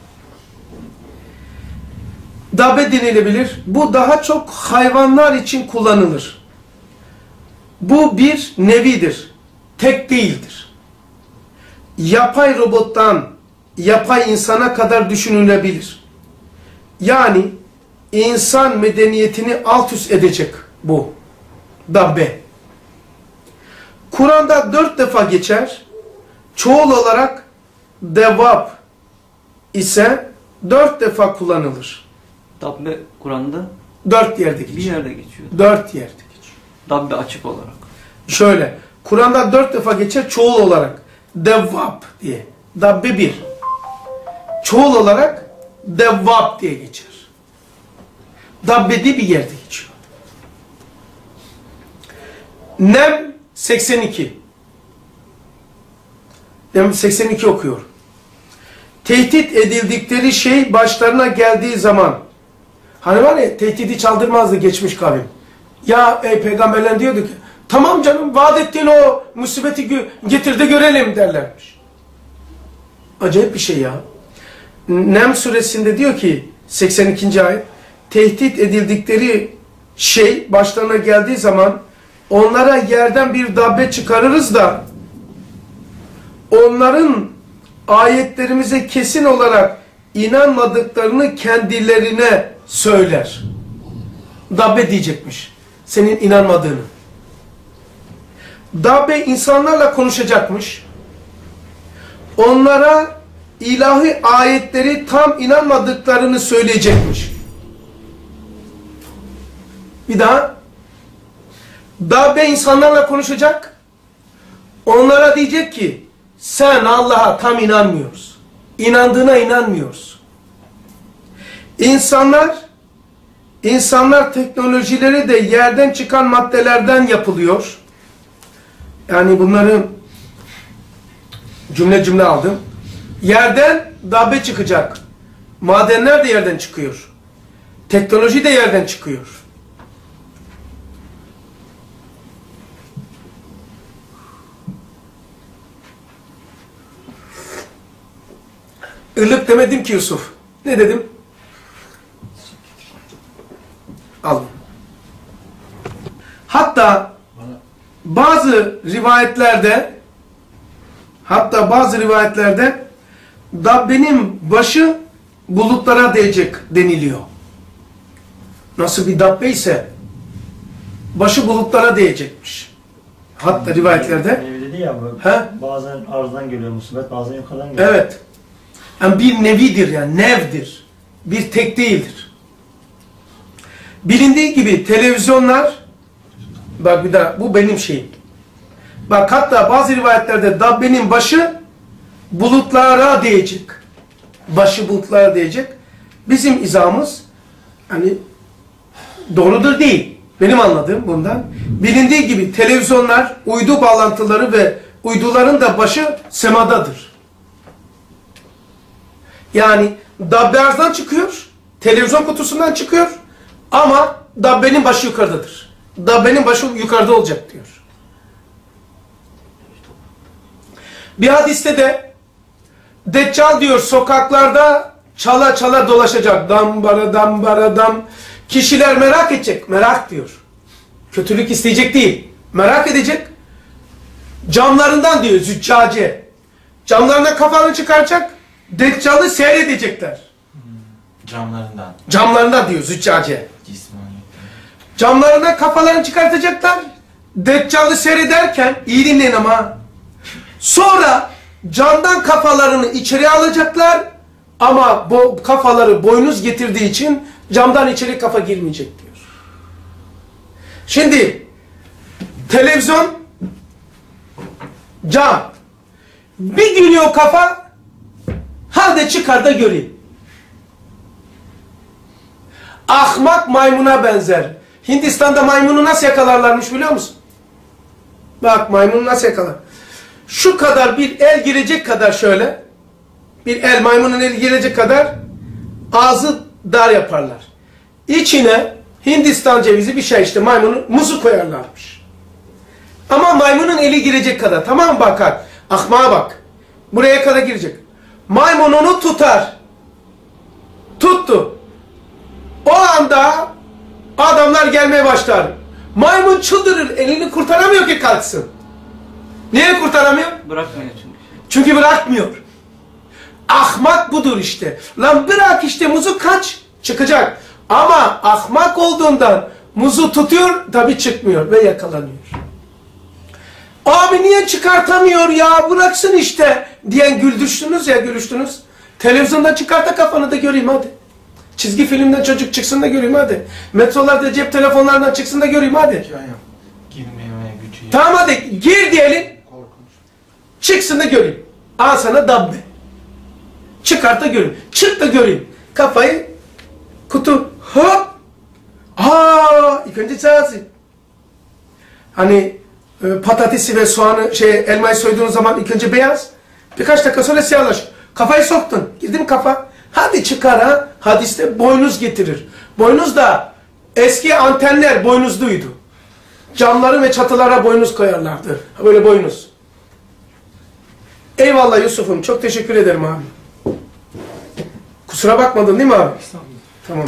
Dabbe denilebilir. Bu daha çok hayvanlar için kullanılır. Bu bir nevidir. Tek değildir. Yapay robottan yapay insana kadar düşünülebilir. Yani insan medeniyetini alt üst edecek bu dabbe. Kur'an'da 4 defa geçer. Çoğul olarak devab ise 4 defa kullanılır. Dabbe Kur'an'da 4 yerde Bir geçiyor. yerde geçiyor. 4 yerde geçiyor. Dabbe açık olarak. Şöyle, Kur'an'da 4 defa geçer çoğul olarak. Devvab diye. Dabbe 1. Çoğul olarak Devvab diye geçer. Dabbe diye bir yerde geçiyor. Nem 82. Nem 82 okuyor. Tehdit edildikleri şey başlarına geldiği zaman, hani var ya, tehdidi çaldırmazdı geçmiş kavim. Ya ey peygamberler diyordu ki, tamam canım vaat ettiğin o musibeti getir de görelim derlermiş. Acayip bir şey ya. Nem suresinde diyor ki 82. ayet, tehdit edildikleri şey başlarına geldiği zaman onlara yerden bir dabbe çıkarırız da onların ayetlerimize kesin olarak inanmadıklarını kendilerine söyler. Dabbe diyecekmiş. Senin inanmadığını. Dabbe insanlarla konuşacakmış. Onlara ilahi ayetleri tam inanmadıklarını söyleyecekmiş. Bir daha. Dabbe insanlarla konuşacak. Onlara diyecek ki sen Allah'a tam inanmıyorsun. İnandığına inanmıyorsun. İnsanlar teknolojileri de yerden çıkan maddelerden yapılıyor. Yani bunları cümle cümle aldım. Yerden dabbe çıkacak. Madenler de yerden çıkıyor. Teknoloji de yerden çıkıyor. Irlık demedim ki Yusuf. Ne dedim? Al. Hatta bazı rivayetlerde dabbenin başı bulutlara değecek deniliyor. Nasıl bir dabbe ise başı bulutlara değecekmiş. Hatta rivayetlerde. Nevi dedi ya, bazen arzdan geliyor musibet, bazen yukarıdan geliyor. Evet. Yani bir nevidir yani, nevdir. Bir tek değildir. Bilindiği gibi televizyonlar, bak bir daha, bu benim şeyim. Bak hatta bazı rivayetlerde dabbenin başı bulutlara değecek. Başı bulutlara değecek. Bizim izahımız hani doğrudur değil. Benim anladığım bundan. Bilindiği gibi televizyonlar, uydu bağlantıları ve uyduların da başı semadadır. Yani dabbe arzdan çıkıyor, televizyon kutusundan çıkıyor ama dabbenin başı yukarıdadır. Dabbenin başı yukarıda olacak diyor. Bir hadiste de Deccal diyor sokaklarda çala çala dolaşacak. Dambara dambara dam. Kişiler merak edecek. Merak diyor. Kötülük isteyecek değil. Merak edecek. Camlarından diyor züccace. Camlarına kafanı çıkaracak. Deccal'ı seyredecekler. Camlarından. Camlarından diyor züccace. Cismani. Camlarına kafalarını çıkartacaklar. Deccal'ı seyrederken iyi dinleyin ama. Sonra camdan kafalarını içeri alacaklar. Ama bu kafaları boynuz getirdiği için camdan içeri kafa girmeyecek diyor. Şimdi televizyon, cam. Bir gülüyor o kafa, hadi çıkar da göreyim. Ahmak maymuna benzer. Hindistan'da maymunu nasıl yakalarlarmış biliyor musun? Bak maymunu nasıl yakalar. Şu kadar bir el girecek kadar şöyle. Bir el, maymunun eli girecek kadar ağzı dar yaparlar. İçine Hindistan cevizi bir şey işte maymunun muzu koyarlarmış. Ama maymunun eli girecek kadar. Tamam mı bakar? Ahmağa bak. Buraya kadar girecek. Maymun onu tutar. Tuttu. O anda adamlar gelmeye başlar. Maymun çıldırır. Elini kurtaramıyor ki kalksın. Niye kurtaramıyor? Bırakmıyor çünkü. Çünkü bırakmıyor. Ahmak budur işte. Lan bırak işte muzu kaç. Çıkacak. Ama ahmak olduğundan muzu tutuyor tabi çıkmıyor ve yakalanıyor. Abi niye çıkartamıyor ya bıraksın işte diyen güldüştünüz ya gülüştünüz. Televizyondan çıkarta kafanı da göreyim hadi. Çizgi filmden çocuk çıksın da göreyim hadi. Metrolarda cep telefonlarından çıksın da göreyim hadi. Girmemeye gücü yok. Tamam hadi gir diyelim. Çıksın da göreyim. Al sana dabbe. Çıkart da göreyim. Çık da göreyim. Kafayı kutu hop. İlk önce çağırsın. Hani patatesi ve soğanı elmayı soyduğun zaman ilk önce beyaz. Birkaç dakika sonra siyahlaşır. Kafayı soktun. Girdi mi kafa? Hadi çıkar ha. Hadiste boynuz getirir. Boynuz da eski antenler boynuzluydu. Camları ve çatılara boynuz koyarlardı. Böyle boynuz. Eyvallah Yusuf'um. Çok teşekkür ederim abi. Kusura bakmadın değil mi abi? Tamam.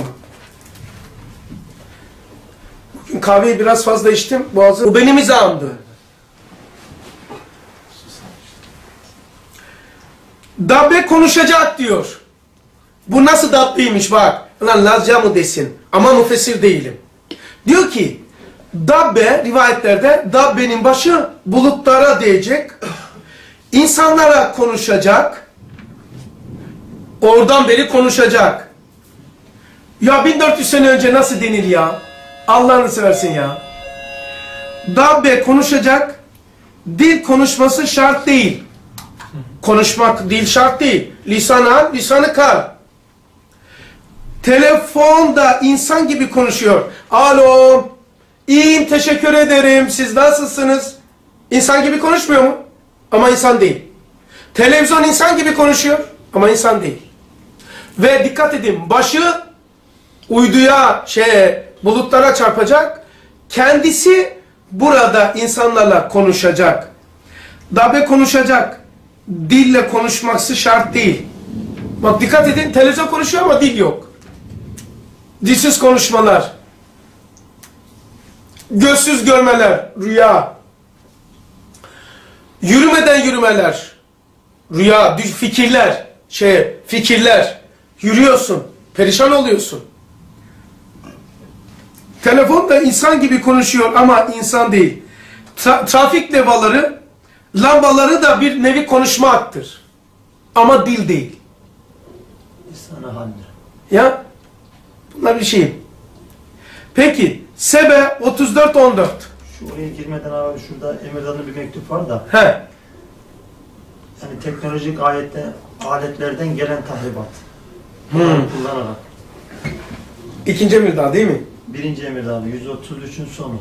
Bugün kahveyi biraz fazla içtim. Bu benim izahımdı. Dabbe konuşacak diyor. Bu nasıl Dabbe'ymiş bak. Lan Lazca mı desin? Ama müfessir değilim. Diyor ki Dabbe rivayetlerde Dabbe'nin başı bulutlara değecek. İnsanlara konuşacak. Oradan beri konuşacak. Ya 1400 sene önce nasıl denir ya? Allah'ını seversin ya. Dabbe konuşacak. Dil konuşması şart değil. Konuşmak dil şart değil. Lisanı kal. Telefonda insan gibi konuşuyor. Alo. İyiyim, teşekkür ederim. Siz nasılsınız? İnsan gibi konuşmuyor mu? Ama insan değil. Televizyon insan gibi konuşuyor. Ama insan değil. Ve dikkat edin. Başı uyduya, bulutlara çarpacak. Kendisi burada insanlarla konuşacak. Dabbe konuşacak. Dille konuşması şart değil. Bak dikkat edin. Televizyon konuşuyor ama dil yok. Dilsiz konuşmalar. Gözsüz görmeler. Rüya. Yürümeden yürümeler. Rüya. Fikirler. Fikirler. Yürüyorsun. Perişan oluyorsun. Telefonda insan gibi konuşuyor ama insan değil. Trafik lambaları da bir nevi konuşma hattır. Ama dil değil. İnsana haldir. Ya bunlar bir şey. Peki Sebe 34-14. Şu oraya girmeden abi şurada Emirdan'ın bir mektup var da. He. Yani teknolojik aletlerden gelen tahribat. Kullanarak. İkinci emir daha değil mi? Birinci emirde abi 133'ün sonu.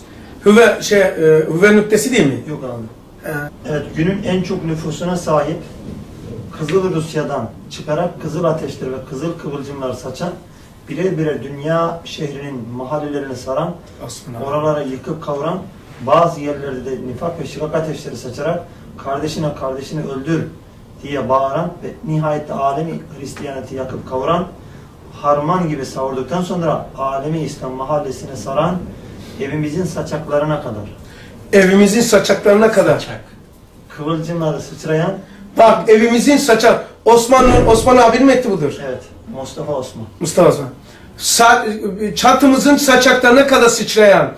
Hüve nüktesi değil mi? Yok abi. Evet, günün en çok nüfusuna sahip Kızıl Rusya'dan çıkarak kızıl ateşleri ve kızıl kıvılcımlar saçan, birer birer dünya şehrinin mahallelerini saran, oraları yıkıp kavuran, bazı yerlerde de nifak ve şikak ateşleri saçarak kardeşini öldür diye bağıran ve nihayette alemi Hristiyaneti yakıp kavuran, harman gibi savurduktan sonra alemi İslam mahallesine saran, evimizin saçaklarına kadar. Evimizin saçaklarına kadar. Kıvılcımları sıçrayan. Bak evimizin saçak. Osman abinin metni budur. Evet. Mustafa Osman. Mustafa Osman. Çatımızın saçaklarına kadar sıçrayan.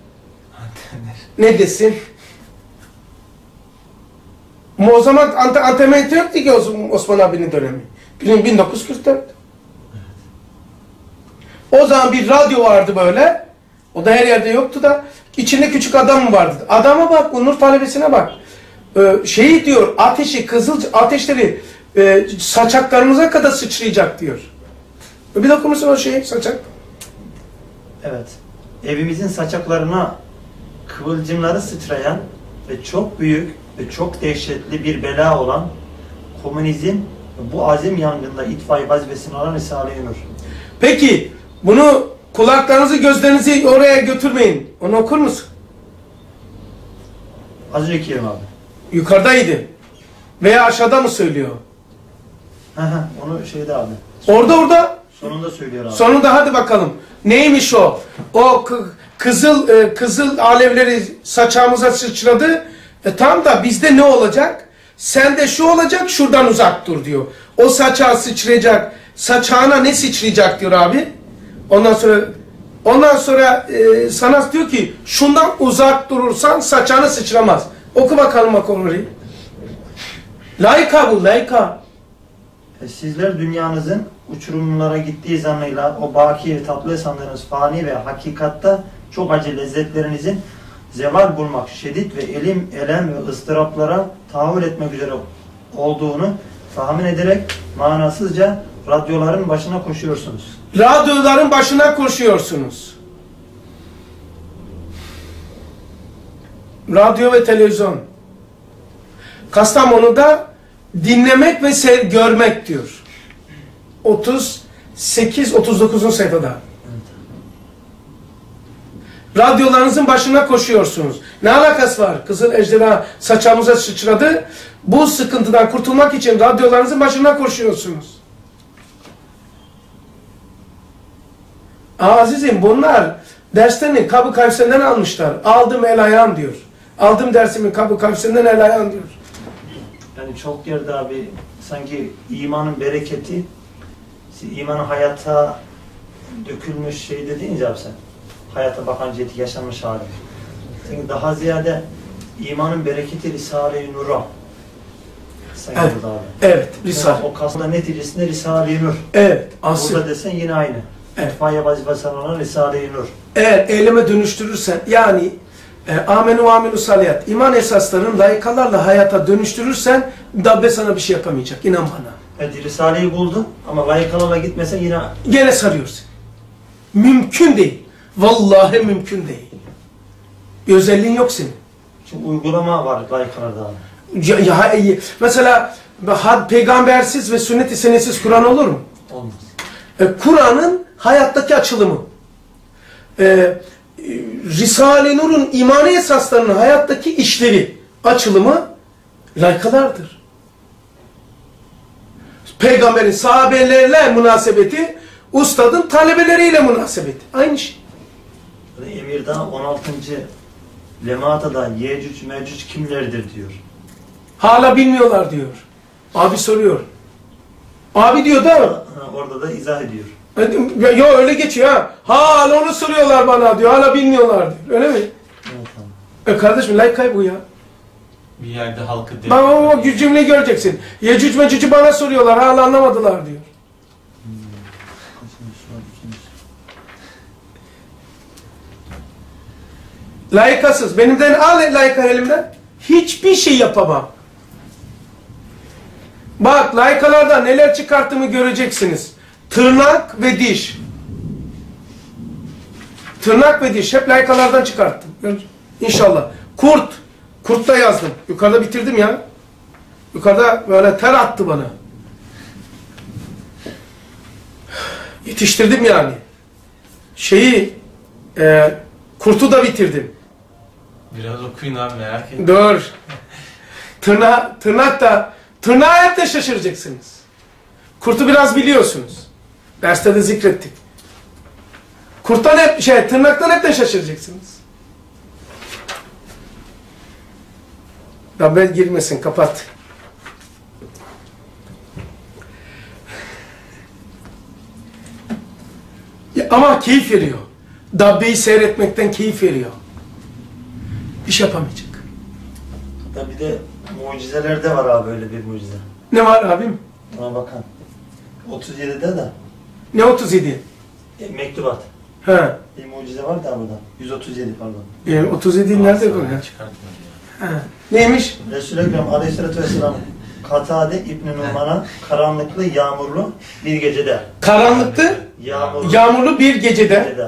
Ne desin? O zaman antemente yoktu ki Osman abinin dönemi. 1944. O zaman bir radyo vardı böyle. O da her yerde yoktu da. İçinde küçük adam mı vardı? Adama bak, Nur talebesine bak. Diyor, ateşleri saçaklarımıza kadar sıçrayacak diyor. Bir de okumuşsun o saçak. Evet. Evimizin saçaklarına kıvılcımları sıçrayan ve çok büyük ve çok dehşetli bir bela olan komünizm bu azim yangında itfaiye vazifesini alan Risale-i Nur. Peki bunu kulaklarınızı gözlerinizi oraya götürmeyin. Onu okur musun? Az önceki yerim abi. Yukarıdaydı. Veya aşağıda mı söylüyor? Onu şeyde abi. Orada. Sonunda söylüyor abi. Sonunda hadi bakalım. Neymiş o? O kızıl alevleri saçağımıza sıçradı. Tam da bizde ne olacak? Sende şu olacak, şuradan uzak dur diyor. O saçağı sıçrayacak. Saçağına ne sıçrayacak diyor abi. Ondan sonra sana diyor ki şundan uzak durursan saçağına sıçramaz. Oku bakalım orayı. Layıka bu, layıka. Sizler dünyanızın uçurumlara gittiği zanıyla o baki tatlı sandığınız fani ve hakikatta çok acı lezzetlerinizin zeval bulmak, şiddet ve elem ve ıstıraplara tahammül etmek üzere olduğunu tahmin ederek manasızca radyoların başına koşuyorsunuz. Radyoların başına koşuyorsunuz. Radyo ve televizyon. Kastamonu'da dinlemek ve görmek diyor. 38-39. sayfada. Radyolarınızın başına koşuyorsunuz. Ne alakası var? Kızıl ejderha saçağımıza sıçradı. Bu sıkıntıdan kurtulmak için radyolarınızın başına koşuyorsunuz. Azizim bunlar derslerini Kabı Kavs'ından almışlar. Aldım el ayağım diyor. Aldım dersimi Kabı Kavs'ından el ayağım diyor. Yani çok yerde abi sanki imanın bereketi, imanın hayata dökülmüş şey dediğin ya abi sen. Hayata bakan ciheti yaşanmış hali. Sanki daha ziyade imanın bereketi Risale-i Nur'a. Evet, evet, Risale. O kasma neticesinde Risale-i Nur. Evet, asıl. Burada desen yine aynı. Evet. İtfaiye vazifesi olan Risale-i Nur. Eğer eyleme dönüştürürsen, yani amenu saliyat, iman esaslarını layıkalarla hayata dönüştürürsen, Dabbe sana bir şey yapamayacak, inan bana. Evet, Risale'yi buldun ama layıkalarla gitmesen yine... Gene sarıyorsun. Mümkün değil. Vallahi mümkün değil. Bir özelliğin yok senin. Çünkü uygulama var layıkalarda abi. Mesela peygambersiz ve sünnet-i senetsiz Kur'an olur mu? Olmaz. Kur'an'ın hayattaki açılımı. Risale-i Nur'un imani esaslarının hayattaki işleri, açılımı layıkalardır. Peygamberin sahabelerle münasebeti, ustadın talebeleriyle münasebeti. Aynı şey. Emirdağ 16. Lematada Yecüc Mecüc kimlerdir diyor. Hala bilmiyorlar diyor. Abi soruyor. Abi diyor da orada da izah ediyor. Yo öyle geçiyor ha. Hala onu soruyorlar bana diyor. Hala bilmiyorlar diyor. Öyle mi? Evet abi. Kardeşim layık bu ya. Bir yerde halkı Bak o cümleyi göreceksin. Yecüc Mecüc'ü bana soruyorlar. Hala anlamadılar diyor. Layıkasız. Benimden al layıka elimden. Hiçbir şey yapamam. Bak layıkalardan neler çıkarttığımı göreceksiniz. Tırnak ve diş. Tırnak ve diş. Hep layıkalardan çıkarttım. İnşallah. Kurt. Kurt'ta yazdım. Yukarıda bitirdim ya. Yukarıda böyle ter attı bana. Yetiştirdim yani. Kurt'u da bitirdim. Biraz okuyun abi, merak ettim. Dur. Tırnağa hep de şaşıracaksınız. Kurt'u biraz biliyorsunuz. Derste de zikrettik. Tırnaktan hep de şaşıracaksınız. Dabbe girmesin, kapat. Ama keyif veriyor. Dabbe'yi seyretmekten keyif veriyor. İş yapamayacak. Hatta bir de mucizelerde var abi öyle bir mucize. Ne var abim? Ona bakan. 37'de de Ne 37? mektubat. He. Bir mucize var da burada. 137 pardon. 37 nerede bu? Çıkartmadı Ha. ya. Neymiş? Resul-i Ekrem Aleyhisselatü Vesselam Katade İbn-i Numan'a karanlıklı, yağmurlu bir gecede. Karanlıklı, yağmurlu bir gecede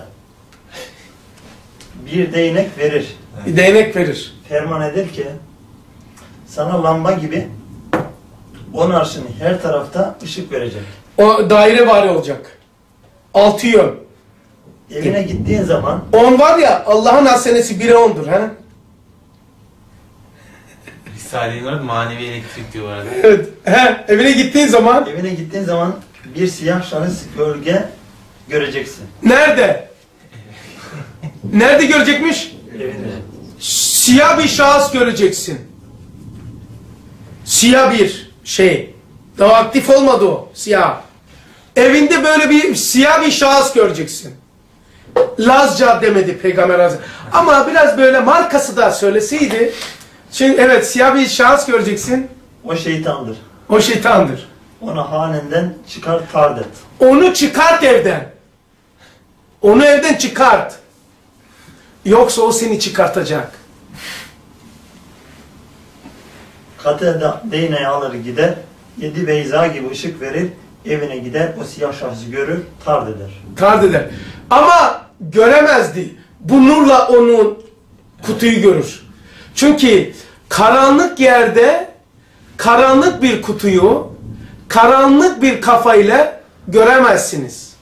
bir değnek verir. bir değnek verir. Ferman eder ki sana lamba gibi 10 arşın her tarafta ışık verecek. O daire var olacak. 6 yön. Evine gittiğin zaman 10 var ya, Allah'ın hasenesi 1'e 10'dur. He? Risale-i Nur manevi elektrik diyor arada. Evet. Evine gittiğin zaman bir siyah şahıs gölge göreceksin. nerede? Nerede görecekmiş? Evinde. Siyah bir şahıs göreceksin. Siyah bir şey. Daha aktif olmadı o siyah. Evinde böyle bir siyah bir şahıs göreceksin. Lazca demedi Peygamber Hazretleri. Ama biraz böyle markası da söyleseydi. Şimdi evet, siyah bir şahıs göreceksin. O şeytandır. O şeytandır. Onu hanenden çıkar tard et. Onu çıkart evden. Onu evden çıkart. Yoksa o seni çıkartacak. Katede değneği alır gider, 7 beyza gibi ışık verir, evine gider, o siyah şahsı görür, tard eder. Tard eder. Ama göremezdi. Bu nurla onun kutuyu görür. Çünkü karanlık yerde karanlık bir kutuyu karanlık bir kafayla göremezsiniz.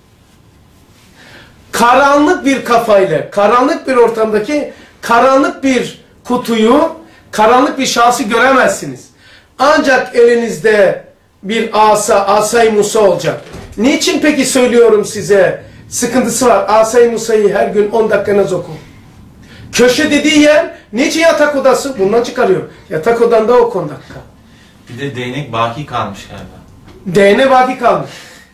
Karanlık bir kafayla, karanlık bir ortamdaki karanlık bir kutuyu, karanlık bir şahsı göremezsiniz. Ancak elinizde bir Asay Musa olacak. Niçin peki söylüyorum size? Sıkıntısı var. Asay Musa'yı her gün 10 dakikanız oku. Köşe dediği yer, niçin yatak odası? Bundan çıkarıyor. Yatak odanda oku 10 dakika. Bir de değnek baki kalmış galiba. Değne baki kalmış.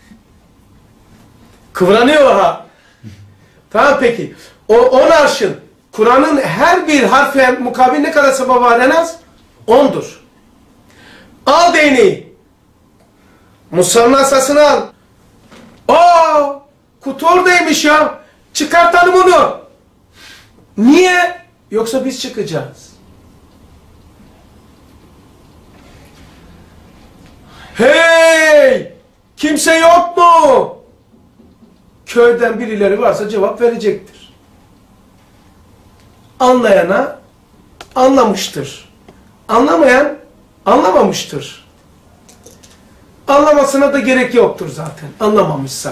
Kıvranıyor ha. Tamam peki. O 10 arşın. Kur'an'ın her bir harfe mukabil ne kadar sabah var en az? 10'dur. Al değneği. Musa'nın asasını al. Aa, kutu oradaymış ya. Çıkartalım onu. Niye? Yoksa biz çıkacağız. Hey! Kimse yok mu? Köyden birileri varsa cevap verecektir. Anlayana anlamıştır. Anlamayan anlamamıştır. Anlamasına da gerek yoktur zaten. Anlamamışsa.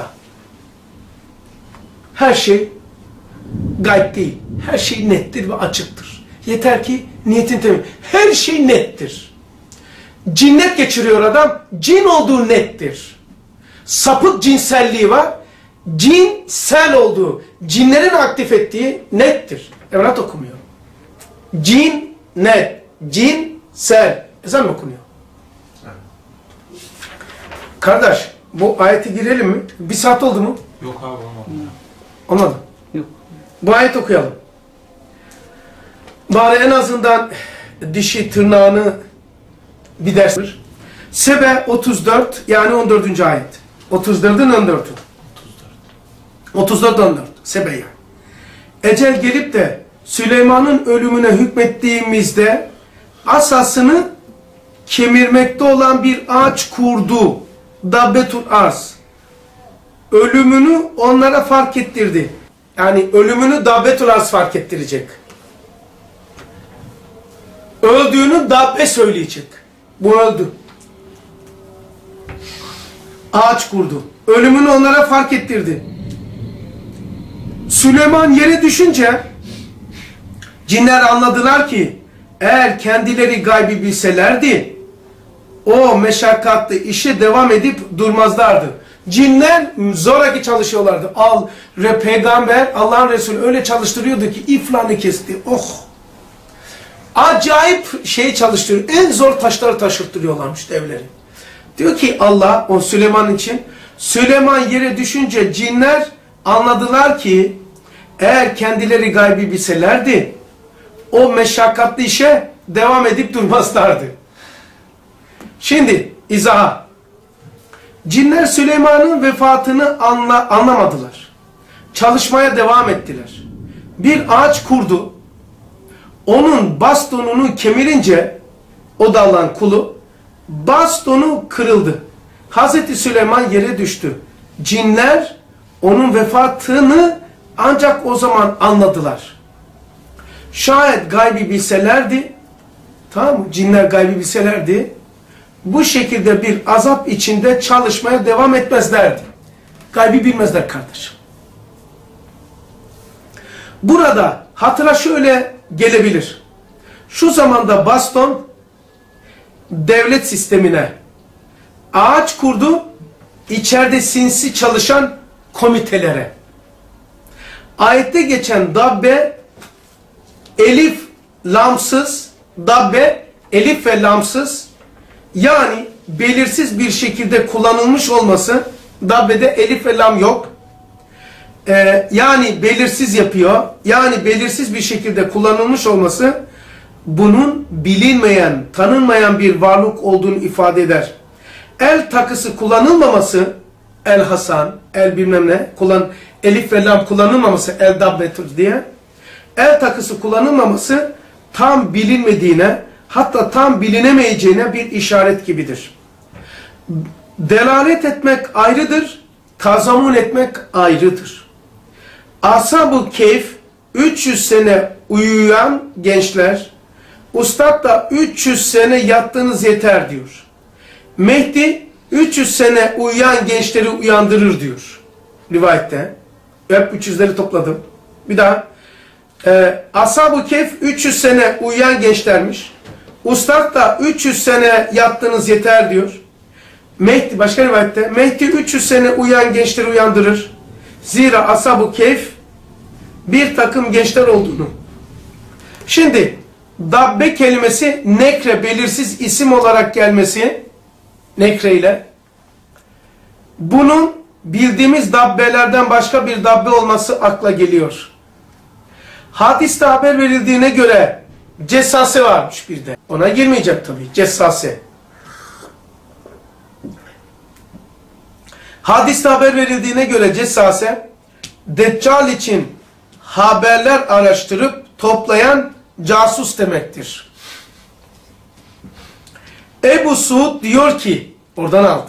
Her şey gayb değil. Her şey nettir ve açıktır. Yeter ki niyetin temiz. Her şey nettir. Cinnet geçiriyor adam. Cin olduğu nettir. Sapık cinselliği var. Cinsel olduğu, cinlerin aktif ettiği nettir. Evlat okumuyor. Cin, net. Cinsel. Ezan mı okunuyor? Kardeş, bu ayeti girelim mi? 1 saat oldu mu? Yok abi olmadı. Olmadı. Yok. Bu ayet okuyalım. Bari en azından dişi tırnağını bir ders. Sebe 34 yani 14. ayet. 34'ün 14'ü. 34-14. Sebe yani. Ecel gelip de Süleyman'ın ölümüne hükmettiğimizde asasını kemirmekte olan bir ağaç kurdu. Dabbetul arz. Ölümünü onlara fark ettirdi. Yani ölümünü Dabbetul arz fark ettirecek. Öldüğünü Dabbe söyleyecek. Bu öldü. Ağaç kurdu. Ölümünü onlara fark ettirdi. Süleyman yere düşünce cinler anladılar ki eğer kendileri gaybi bilselerdi o meşakkatli işe devam edip durmazlardı. Cinler zoraki çalışıyorlardı. Peygamber Allah'ın Resulü öyle çalıştırıyordu ki iflahını kesti. Oh! Acayip şey çalıştırıyor. En zor taşları taşırttırıyorlarmış devleri. Diyor ki Allah o Süleyman için Süleyman yere düşünce cinler anladılar ki eğer kendileri gaybi bilselerdi o meşakkatli işe devam edip durmazlardı. Şimdi izaha. Cinler Süleyman'ın vefatını anlamadılar. Çalışmaya devam ettiler. Bir ağaç kurdu. Onun bastonunu kemirince o dallan kulu bastonu kırıldı. Hazreti Süleyman yere düştü. Cinler onun vefatını ancak o zaman anladılar. Şayet gaybi bilselerdi, tamam mı? Cinler gaybi bilselerdi, bu şekilde bir azap içinde çalışmaya devam etmezlerdi. Gaybi bilmezler kardeşim. Burada hatıra şöyle gelebilir. Şu zamanda baston devlet sistemine ağaç kurdu, içeride sinsi çalışan komitelere. Ayette geçen dabbe elif lamsız, dabbe elif ve lamsız yani belirsiz bir şekilde kullanılmış olması, dabbede elif ve lam yok. Yani belirsiz yapıyor. Yani belirsiz bir şekilde kullanılmış olması bunun bilinmeyen, tanınmayan bir varlık olduğunu ifade eder. el takısı kullanılmaması, el Hasan, el bilmem ne, elif ve lam kullanılmaması, el dabbetur diye, el takısı kullanılmaması tam bilinmediğine, hatta tam bilinemeyeceğine bir işaret gibidir. Delalet etmek ayrıdır, tazamun etmek ayrıdır. Ashab-ı Kehf 300 sene uyuyan gençler, Ustad da 300 sene yattığınız yeter diyor. Mehdi 300 sene uyuyan gençleri uyandırır diyor rivayette. Hep 300'leri topladım. Bir daha. Ashab-ı Kehf 300 sene uyuyan gençlermiş. Ustad da 300 sene yattığınız yeter diyor. Mehdi, başka rivayette, Mehdi 300 sene uyuyan gençleri uyandırır. Zira Ashab-ı Kehf bir takım gençler olduğunu. Şimdi dabbe kelimesi nekre, belirsiz isim olarak gelmesi, nekre ile, bunun bildiğimiz dabbelerden başka bir dabbe olması akla geliyor. Hadiste haber verildiğine göre cessase varmış bir de. Ona girmeyecek tabii, cessase. Hadiste haber verildiğine göre cessase, Deccal için haberler araştırıp toplayan casus demektir. Ebu Suud diyor ki, oradan aldım.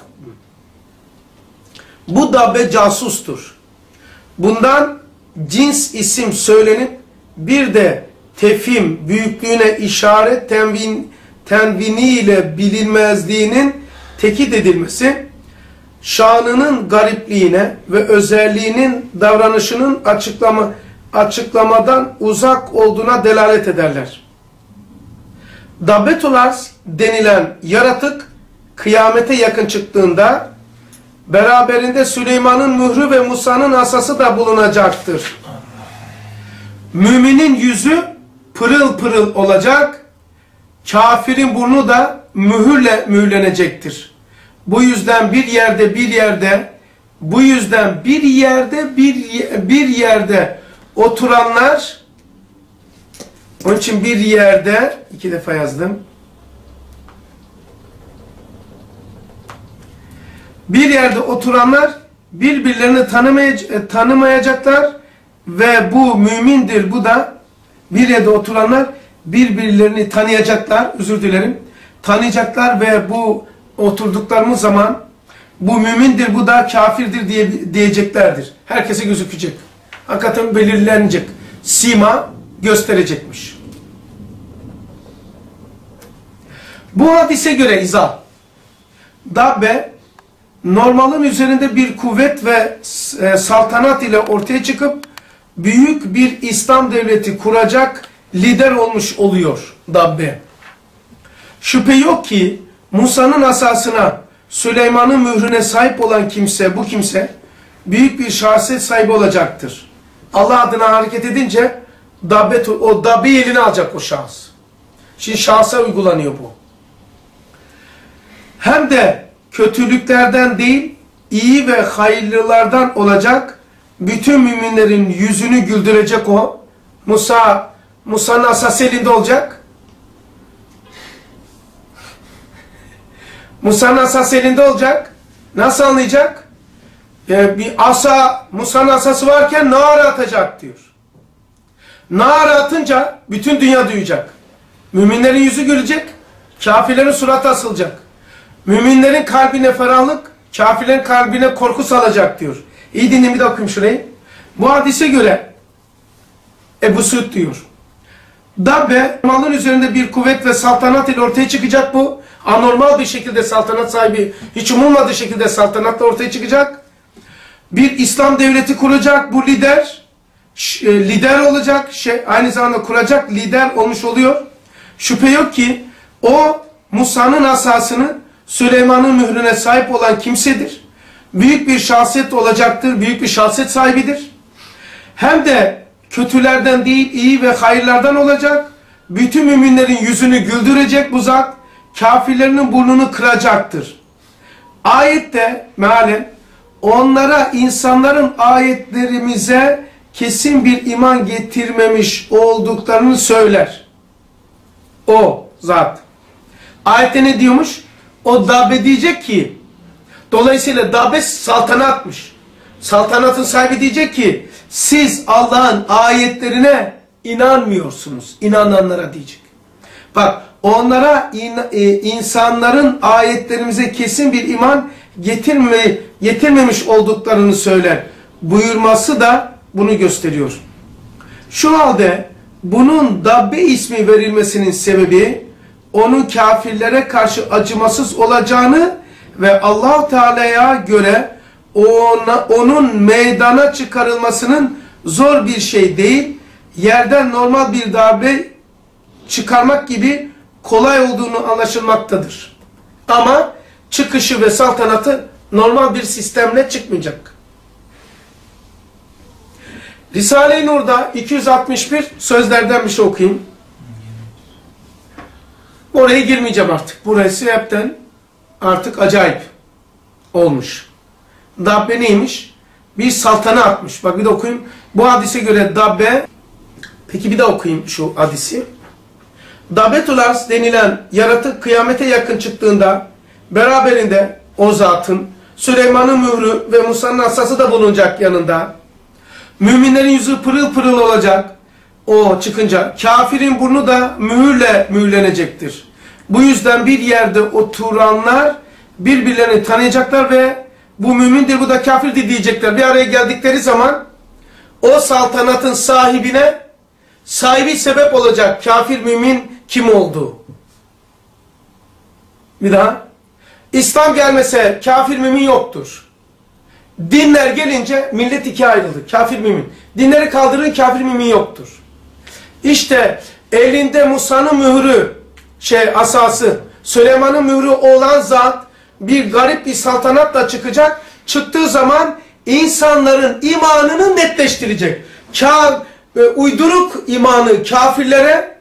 Bu dabbe casustur. Bundan cins isim söylenip bir de tefhim, büyüklüğüne işaret, tenviniyle bilinmezliğinin tekit edilmesi, şanının garipliğine ve özelliğinin davranışının açıklamadan uzak olduğuna delalet ederler. Dabbetulas denilen yaratık kıyamete yakın çıktığında beraberinde Süleyman'ın mührü ve Musa'nın asası da bulunacaktır. Müminin yüzü pırıl pırıl olacak, kafirin burnu da mühürle mühürlenecektir. Bu yüzden bir yerde oturanlar, onun için bir yerde, 2 defa yazdım. Bir yerde oturanlar birbirlerini tanımayacaklar ve bu mümindir, bu da bir yerde oturanlar birbirlerini tanıyacaklar, tanıyacaklar ve bu oturduklarımız zaman bu mümindir, bu da kafirdir diyeceklerdir. Herkese gözükecek. Hakikaten belirlenecek. Sima gösterecekmiş. Bu hadise göre izah. Dabbe normalin üzerinde bir kuvvet ve saltanat ile ortaya çıkıp büyük bir İslam devleti kuracak lider olmuş oluyor dabbe. Şüphe yok ki Musa'nın asasına, Süleyman'ın mührüne sahip olan kimse, bu kimse büyük bir şahsiyet sahibi olacaktır. Allah adına hareket edince o dabbeyi eline alacak o şahıs. Şimdi şahsa uygulanıyor bu. Hem de kötülüklerden değil, iyi ve hayırlılardan olacak, bütün müminlerin yüzünü güldürecek o. Musa'nın asası elinde olacak. Musa'nın asası elinde olacak. Nasıl anlayacak? Bir asa, Musa'nın asası varken nar atacak diyor. Nar atınca bütün dünya duyacak. Müminlerin yüzü gülecek, kafirlerin suratı asılacak. Müminlerin kalbine ferahlık, kafirlerin kalbine korku salacak diyor. İyi dinleyin, bir de okuyayım şurayı. Bu hadise göre Ebu Suud diyor. Dabbe, malın üzerinde bir kuvvet ve saltanat ile ortaya çıkacak bu. Anormal bir şekilde saltanat sahibi, hiç umulmadığı şekilde saltanatla ortaya çıkacak. Bir İslam devleti kuracak, bu lider olacak, aynı zamanda kuracak, lider olmuş oluyor. Şüphe yok ki o Musa'nın asasını, Süleyman'ın mührüne sahip olan kimsedir. Büyük bir şahsiyet olacaktır, büyük bir şahsiyet sahibidir. Hem de kötülerden değil, iyi ve hayırlardan olacak. Bütün müminlerin yüzünü güldürecek bu zat, kafirlerinin burnunu kıracaktır. Ayette mealen onlara insanların ayetlerimize kesin bir iman getirmemiş olduklarını söyler. O zat. Ayette ne diyormuş? O dabbe diyecek ki, dolayısıyla dabbe saltanatmış. Saltanatın sahibi diyecek ki, siz Allah'ın ayetlerine inanmıyorsunuz. İnananlara diyecek. Bak, onlara insanların ayetlerimize kesin bir iman getirmemiş olduklarını söyler. Buyurması da bunu gösteriyor. Şu halde bunun dabbe ismi verilmesinin sebebi, onun kafirlere karşı acımasız olacağını ve Allah Teala'ya göre onun meydana çıkarılmasının zor bir şey değil, yerden normal bir darbe çıkarmak gibi kolay olduğunu anlaşılmaktadır. Ama çıkışı ve saltanatı normal bir sistemle çıkmayacak. Risale-i Nur'da 261 sözlerden bir şey okuyayım. Oraya girmeyeceğim artık. Burası hepten artık acayip olmuş. Dabbe neymiş? Bir saltanatmış. Bak bir de okuyayım. Bu hadise göre dabbe, peki bir de okuyayım şu hadisi. Dabbetul arz denilen yaratık kıyamete yakın çıktığında beraberinde o zatın Süleyman'ın mührü ve Musa'nın asası da bulunacak yanında. Müminlerin yüzü pırıl pırıl olacak. O çıkınca kafirin burnu da mühürle mühürlenecektir. Bu yüzden bir yerde oturanlar birbirlerini tanıyacaklar ve bu mümindir, bu da kafirdir diyecekler. Bir araya geldikleri zaman o saltanatın sahibi sebep olacak kafir mümin kim oldu? Bir daha. İslam gelmese kafir mümin yoktur. Dinler gelince millet ikiye ayrıldı. Kafir mümin. Dinleri kaldırın, kafir mümin yoktur. İşte elinde Musa'nın mührü, asası, Süleyman'ın mührü olan zat bir garip bir saltanatla çıkacak. Çıktığı zaman insanların imanını netleştirecek. Uyduruk imanı kafirlere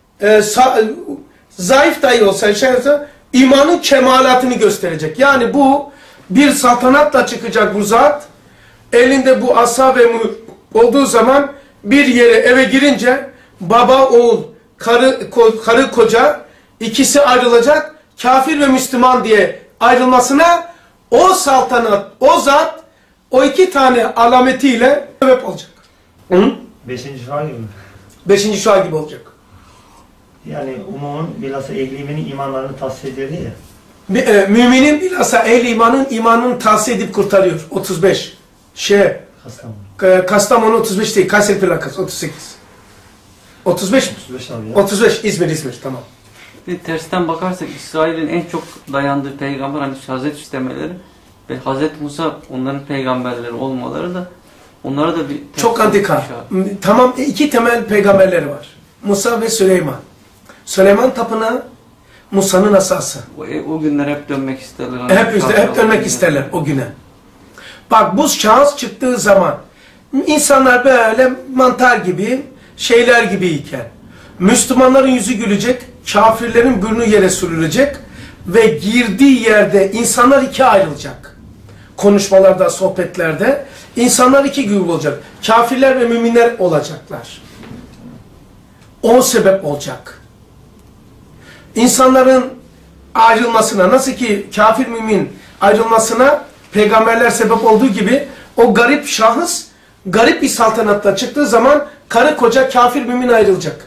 zayıf dahi olsa imanın kemalatını gösterecek. Yani bu bir saltanatla çıkacak bu zat. Elinde bu asa ve olduğu zaman bir yere eve girince baba oğul, karı koca ikisi ayrılacak. Kafir ve Müslüman diye ayrılmasına o saltanat, o zat o iki tane alametiyle sebep olacak. Hı? Beşinci şua gibi. Beşinci şua gibi olacak. Yani umumun bilhassa ehli imenin imanlarını tahsis ediyor ya. Müminin bilhassa ehl-i imanın tahsis edip kurtarıyor. 35. Kastamonu 35 değil. Kayseri plakası 38. 35 mi? 35 abi ya. 35. İzmir tamam. Tersten bakarsak İsrail'in en çok dayandığı peygamber hani Hazreti istemeleri ve Hazreti Musa onların peygamberleri olmaları da onlara da bir çok antika. Tamam, iki temel peygamberleri var. Musa ve Süleyman. Süleyman tapınağı, Musa'nın asası. O günler hep dönmek isterler. Hep dönmek isterler o güne. Bak bu şahıs çıktığı zaman insanlar böyle mantar gibi, şeyler gibiyken Müslümanların yüzü gülecek, kafirlerin burnu yere sürülecek ve girdiği yerde insanlar ikiye ayrılacak. Konuşmalarda, sohbetlerde insanlar iki grup olacak. Kafirler ve müminler olacaklar. O sebep olacak. İnsanların ayrılmasına, nasıl ki kafir mümin ayrılmasına peygamberler sebep olduğu gibi o garip şahıs garip bir saltanatla çıktığı zaman karı koca kafir mümin ayrılacak.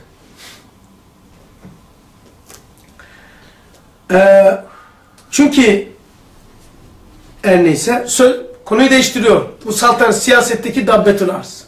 Çünkü her neyse konuyu değiştiriyor. Bu saltanat siyasetteki dabbetül arz.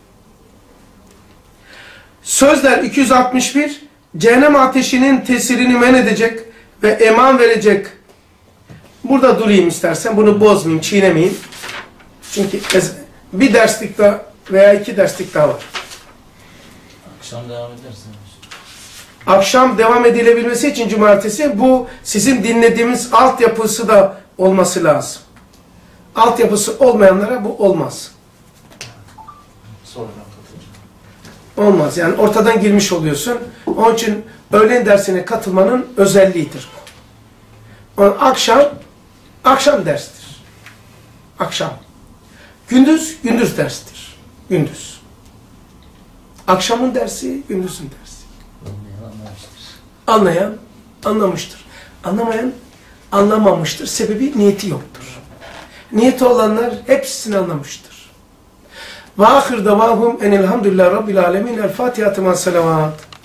Sözler 261 cehennem ateşinin tesirini men edecek ve eman verecek. Burada durayım istersen. Bunu bozmayayım, çiğnemeyeyim. Çünkü bir derslik daha veya iki derslik daha var. Akşam devam edersin. Akşam devam edilebilmesi için cumartesi bu sizin dinlediğimiz altyapısı da olması lazım. Altyapısı olmayanlara bu olmaz. Sonradan katılacağım. Olmaz. Yani ortadan girmiş oluyorsun. Onun için öğlen dersine katılmanın özelliğidir bu. Akşam derstir. Akşam. Gündüz derstir. Gündüz. Akşamın dersi, gündüzün dersi. Anlayan anlamıştır. Anlayan anlamıştır. Anlamayan anlamamıştır. Sebebi niyeti yoktur. Niyeti olanlar hepsini anlamıştır. Ve ahir davahum enelhamdülillah rabbil alemin. El Fatiha. Salavat.